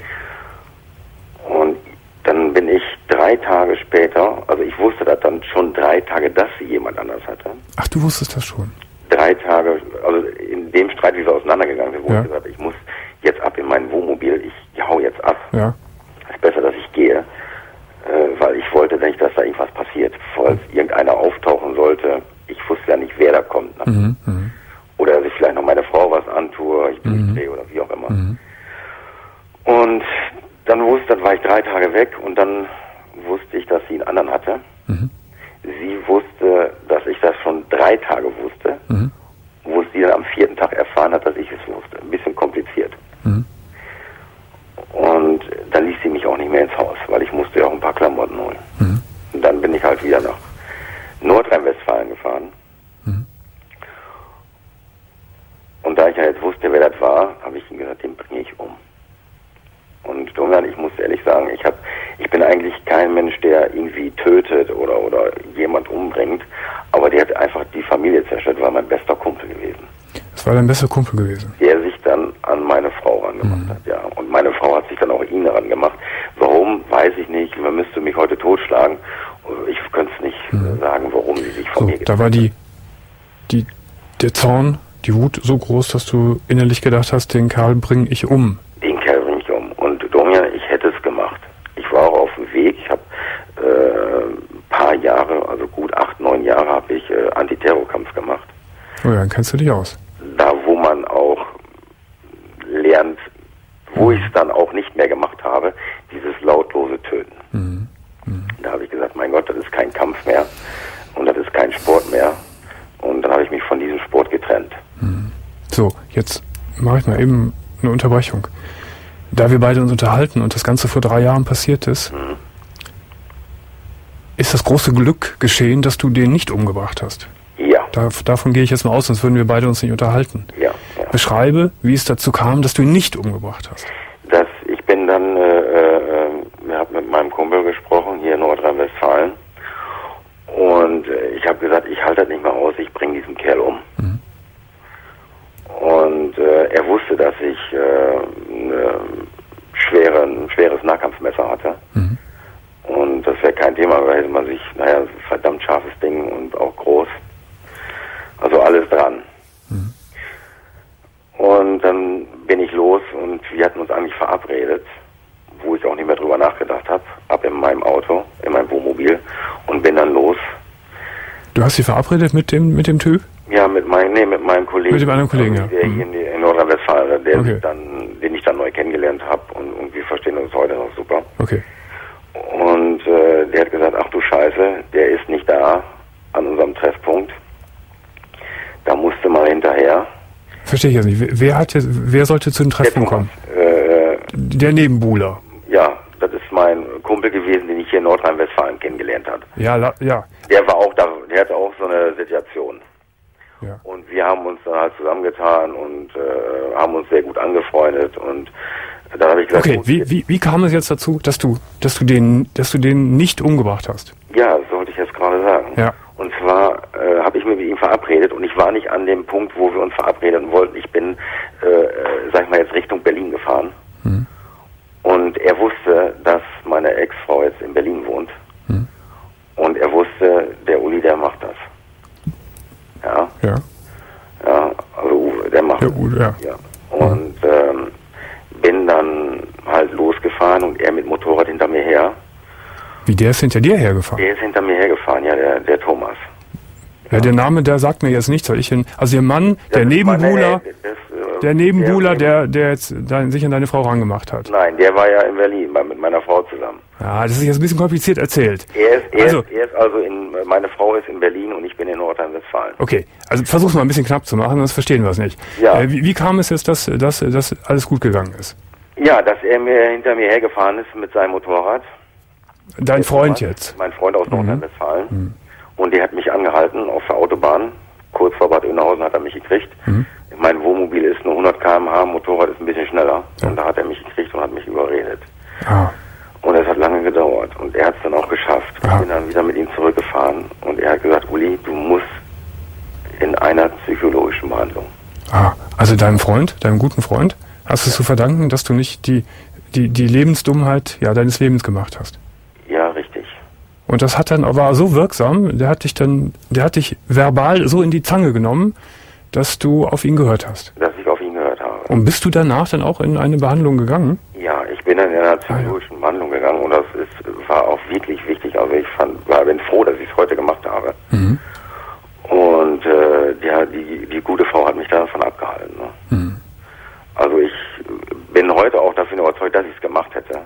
Und dann bin ich drei Tage später, also ich wusste das dann schon drei Tage, dass sie jemand anders hatte. Ach, du wusstest das schon? Drei Tage, also in dem Streit, wie wir auseinandergegangen sind, wo ja. ich gesagt, ich muss jetzt ab in mein Wohnmobil, ich hau jetzt ab. Ja. Es ist besser, dass ich gehe, äh, weil ich wollte nicht, dass da irgendwas passiert, falls mhm. irgendeiner auftauchen sollte. Ich wusste ja nicht, wer da kommt. Ne? Mhm. Mhm. Oder dass ich vielleicht noch meine Frau was antue, ich durchdrehe mhm. oder wie auch immer. Mhm. Und dann wusste, dann war ich drei Tage weg und dann wusste ich, dass sie einen anderen hatte. Mhm. Sie wusste, dass ich das schon drei Tage wusste, mhm. wo sie dann am vierten Tag erfahren hat, dass ich es wusste. Ein bisschen kompliziert. Mhm. Und dann ließ sie mich auch nicht mehr ins Haus, weil ich musste ja auch ein paar Klamotten holen. Mhm. Und dann bin ich halt wieder nach Nordrhein-Westfalen gefahren. Mhm. Und da ich ja jetzt wusste, wer das war, habe ich ihm gesagt, den bringe ich um. Und Domian, ich muss ehrlich sagen, ich hab, ich bin eigentlich kein Mensch, der irgendwie tötet oder, oder jemand umbringt, aber der hat einfach die Familie zerstört, war mein bester Kumpel gewesen. Das war dein bester Kumpel gewesen? Der sich dann an meine Frau rangemacht mhm. hat, ja. Und meine Frau hat sich dann auch ihn rangemacht. Warum, weiß ich nicht. Man müsste mich heute totschlagen. Ich könnte es nicht mhm. sagen, warum sie sich von so, mir getrennt da war die, die, der Zorn, die Wut so groß, dass du innerlich gedacht hast, den Kerl bringe ich um. Den Kerl bringe ich um. Und Domian, ich hätte es gemacht. Ich war auch auf dem Weg. Ich habe äh, ein paar Jahre, also gut acht, neun Jahre, habe ich äh, Antiterrorkampf gemacht. Oh ja, dann kennst du dich aus. Da, wo man auch lernt, wo ich es dann auch nicht mehr gemacht habe, dieses lautlose Töten. Mhm. Mhm. Da habe ich gesagt, mein Gott, das ist kein Kampf mehr und das ist kein Sport mehr. Und dann habe ich mich von diesem Sport getrennt. Mhm. So, jetzt mache ich mal eben eine Unterbrechung. Da wir beide uns unterhalten und das Ganze vor drei Jahren passiert ist, mhm. ist das große Glück geschehen, dass du den nicht umgebracht hast. Ja. Da, davon gehe ich jetzt mal aus, sonst würden wir beide uns nicht unterhalten. Ja, ja. Beschreibe, wie es dazu kam, dass du ihn nicht umgebracht hast. Das, ich bin dann, äh, äh, ich habe mit meinem Kumpel gesprochen, hier in Nordrhein-Westfalen. Und äh, ich habe gesagt, ich halte das nicht mehr aus, ich bringe diesen Kerl um. Mhm. Und äh, er wusste, dass ich äh, eine schwere, ein schweres Nahkampfmesser hatte. Mhm. Und das wäre kein Thema, da hätte man sich, naja, verdammt scharfes Ding und auch groß. Also alles dran. Mhm. Und dann bin ich los und wir hatten uns eigentlich verabredet, wo ich auch nicht mehr drüber nachgedacht habe, ab in meinem Auto, in meinem Wohnmobil und bin dann los. Du hast dich verabredet mit dem mit dem Typ? Ja, mit meinem, nee, mit meinem Kollegen. Mit dem anderen Kollegen, also, der ja. hier in, in Nordrhein-Westfalen, der okay. dann, den ich dann neu kennengelernt habe und, und wir verstehen uns heute noch super. Okay. Und äh, der hat gesagt, ach du Scheiße, der ist nicht da an unserem Treffpunkt. Da musste mal hinterher. Verstehe ich jetzt nicht. Wer hat jetzt, wer sollte zu dem Treffpunkt kommen? Äh, der Nebenbuhler. Ja, das ist mein Kumpel gewesen, den ich Nordrhein-Westfalen kennengelernt hat. Ja, la, ja. Der war auch da, der hatte auch so eine Situation. Ja. Und wir haben uns dann halt zusammengetan und äh, haben uns sehr gut angefreundet und dann habe ich gesagt, okay, gut, wie, wie, wie kam es jetzt dazu, dass du, dass du den, dass du den nicht umgebracht hast? Ja, das sollte ich jetzt gerade sagen. Ja. Und zwar äh, habe ich mich mit ihm verabredet und ich war nicht an dem Punkt, wo wir uns verabreden wollten. Ich bin, äh, äh, sag ich mal, jetzt Richtung Berlin gefahren. Mhm. Und er wusste, dass meine Ex-Frau jetzt in Berlin wohnt. Mhm. Und er wusste, der Uli, der macht das. Ja. Ja. Ja, also Uwe, der macht der Uwe, ja. ja. Und ähm, bin dann halt losgefahren und er mit Motorrad hinter mir her. Wie, der ist hinter dir hergefahren? Der ist hinter mir hergefahren, ja, der, der Thomas. Ja, der Name, der sagt mir jetzt nichts, weil ich ihn, also der Mann, der Das Nebenbuhler, meine- das, äh, der Nebenbuhler, der- der, der jetzt dein, sich an deine Frau rangemacht hat. Nein, der war ja in Berlin bei- mit meiner Frau zusammen. Ja, das ist jetzt ein bisschen kompliziert erzählt. Er ist, er, Also- ist, er ist also in, meine Frau ist in Berlin und ich bin in Nordrhein-Westfalen. Okay, also versuch's mal ein bisschen knapp zu machen, sonst verstehen wir es nicht. Ja. Äh, wie, wie kam es jetzt, dass, dass, dass alles gut gegangen ist? Ja, dass er mir hinter mir hergefahren ist mit seinem Motorrad. Dein Der Freund Thomas, jetzt? Mein Freund aus Nordrhein-Westfalen. Mhm. Und der hat mich angehalten auf der Autobahn. Kurz vor Bad Oeynhausen hat er mich gekriegt. Mhm. Mein Wohnmobil ist nur hundert Kilometer pro Stunde, Motorrad ist ein bisschen schneller. Ja. Und da hat er mich gekriegt und hat mich überredet. Ah. Und es hat lange gedauert. Und er hat es dann auch geschafft. Ah. Ich bin dann wieder mit ihm zurückgefahren. Und er hat gesagt, Uli, du musst in einer psychologischen Behandlung. Ah, also deinem Freund, deinem guten Freund, hast du es zu verdanken, dass du nicht die, die, die Lebensdummheit ja, deines Lebens gemacht hast. Ja, richtig. Und das hat dann aber so wirksam, der hat dich dann, der hat dich verbal so in die Zange genommen, dass du auf ihn gehört hast. Dass ich auf ihn gehört habe. Und bist du danach dann auch in eine Behandlung gegangen? Ja, ich bin dann in einer psychologischen Behandlung gegangen und das ist, war auch wirklich wichtig. Also ich fand, war, bin froh, dass ich es heute gemacht habe. Mhm. Und äh, ja, die, die gute Frau hat mich davon abgehalten. Ne? Mhm. Also ich bin heute auch davon überzeugt, dass ich es gemacht hätte.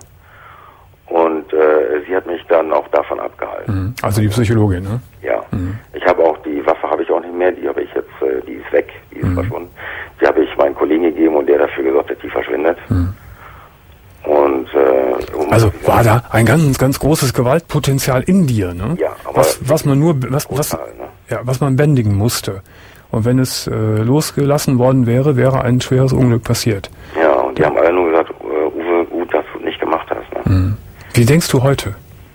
Und äh, sie hat mich dann auch davon abgehalten. Mhm. Also die Psychologin, ne? Ja. Mhm. Ich habe auch die Waffe habe ich auch nicht mehr, die habe ich jetzt, äh, die ist weg, die ist Mhm. verschwunden. Die habe ich meinen Kollegen gegeben und der dafür gesorgt, dass die verschwindet. Mhm. Und äh, um Also war da ein ganz, ganz großes Gewaltpotenzial in dir, ne? Ja, aber was, was man nur, was, was, brutal, ne? ja, was man bändigen musste. Und wenn es äh, losgelassen worden wäre, wäre ein schweres Unglück passiert. Ja, und die haben alle nur gesagt, äh, Uwe, gut, dass du es nicht gemacht hast. Ne? Mhm. Wie denkst du heute?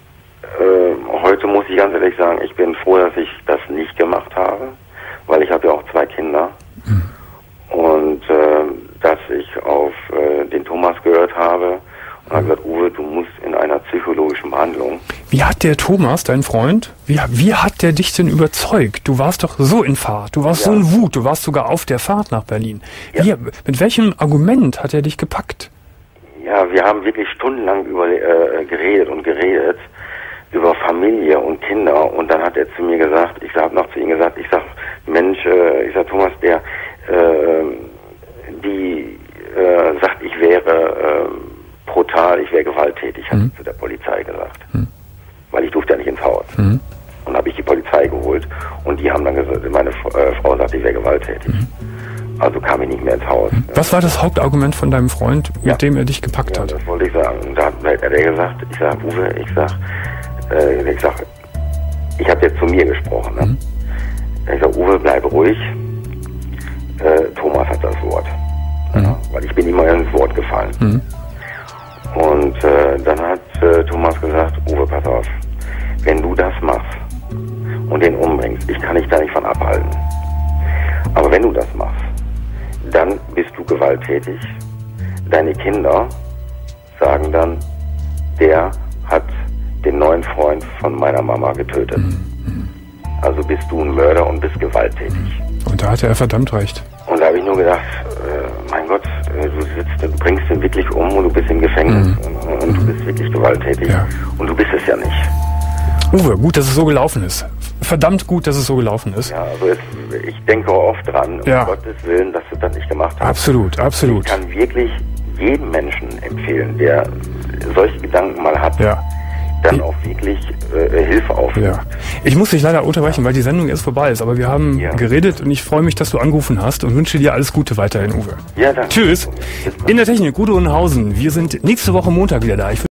Äh, heute muss ich ganz ehrlich sagen, ich bin froh, dass ich das nicht gemacht habe, weil ich habe ja auch zwei Kinder. Mhm. Und äh, dass ich auf äh, den Thomas gehört habe und habe gesagt, Uwe, du musst in einer psychologischen Behandlung. Wie hat der Thomas, dein Freund, wie, wie hat der dich denn überzeugt? Du warst doch so in Fahrt, du warst Ja. so in Wut, du warst sogar auf der Fahrt nach Berlin. Ja. Wie, mit welchem Argument hat er dich gepackt? Ja, wir haben wirklich stundenlang über äh, geredet und geredet über Familie und Kinder und dann hat er zu mir gesagt, ich habe noch zu ihm gesagt, ich sag, Mensch, äh, ich sag, Thomas, der äh, die äh, sagt, ich wäre äh, brutal, ich wäre gewalttätig, hat Mhm. zu der Polizei gesagt. Mhm. Weil ich durfte ja nicht ins Haus. Mhm. Und habe ich die Polizei geholt und die haben dann gesagt, meine äh, Frau sagt, ich wäre gewalttätig. Mhm. Also kam ich nicht mehr ins Haus. Was war das Hauptargument von deinem Freund, mit Ja. dem er dich gepackt Ja, hat? das wollte ich sagen. Und da hat er gesagt, ich sag, Uwe, ich sag, äh, ich sag, ich habe jetzt zu mir gesprochen. Ne? Mhm. Ich sag, Uwe, bleib ruhig. Äh, Thomas hat das Wort. Mhm. Ja, weil ich bin immer ins Wort gefallen. Mhm. Und äh, dann hat äh, Thomas gesagt, Uwe, pass auf, wenn du das machst und den umbringst, ich kann dich da nicht von abhalten. Aber wenn du das machst, dann bist du gewalttätig. Deine Kinder sagen dann, der hat den neuen Freund von meiner Mama getötet. Mhm. Also bist du ein Mörder und bist gewalttätig. Und da hatte er verdammt recht. Und da habe ich nur gedacht, äh, mein Gott, äh, du sitzt, du bringst ihn wirklich um und du bist im Gefängnis Mhm. und, und du bist wirklich gewalttätig. Ja. Und du bist es ja nicht. Uwe, gut, dass es so gelaufen ist. Verdammt gut, dass es so gelaufen ist. Ja, also es, ich denke oft dran, Ja. um Gottes Willen, dass du das nicht gemacht hast. Absolut, absolut. Ich kann wirklich jedem Menschen empfehlen, der solche Gedanken mal hat, Ja. dann auch wirklich äh, Hilfe aufnimmt. Ja. Ich muss dich leider unterbrechen, weil die Sendung erst vorbei ist. Aber wir haben Ja. geredet und ich freue mich, dass du angerufen hast und wünsche dir alles Gute weiterhin, Uwe. Ja, danke. Tschüss. Bis bald. In der Technik, Gudrun Hausen. Wir sind nächste Woche Montag wieder da. Ich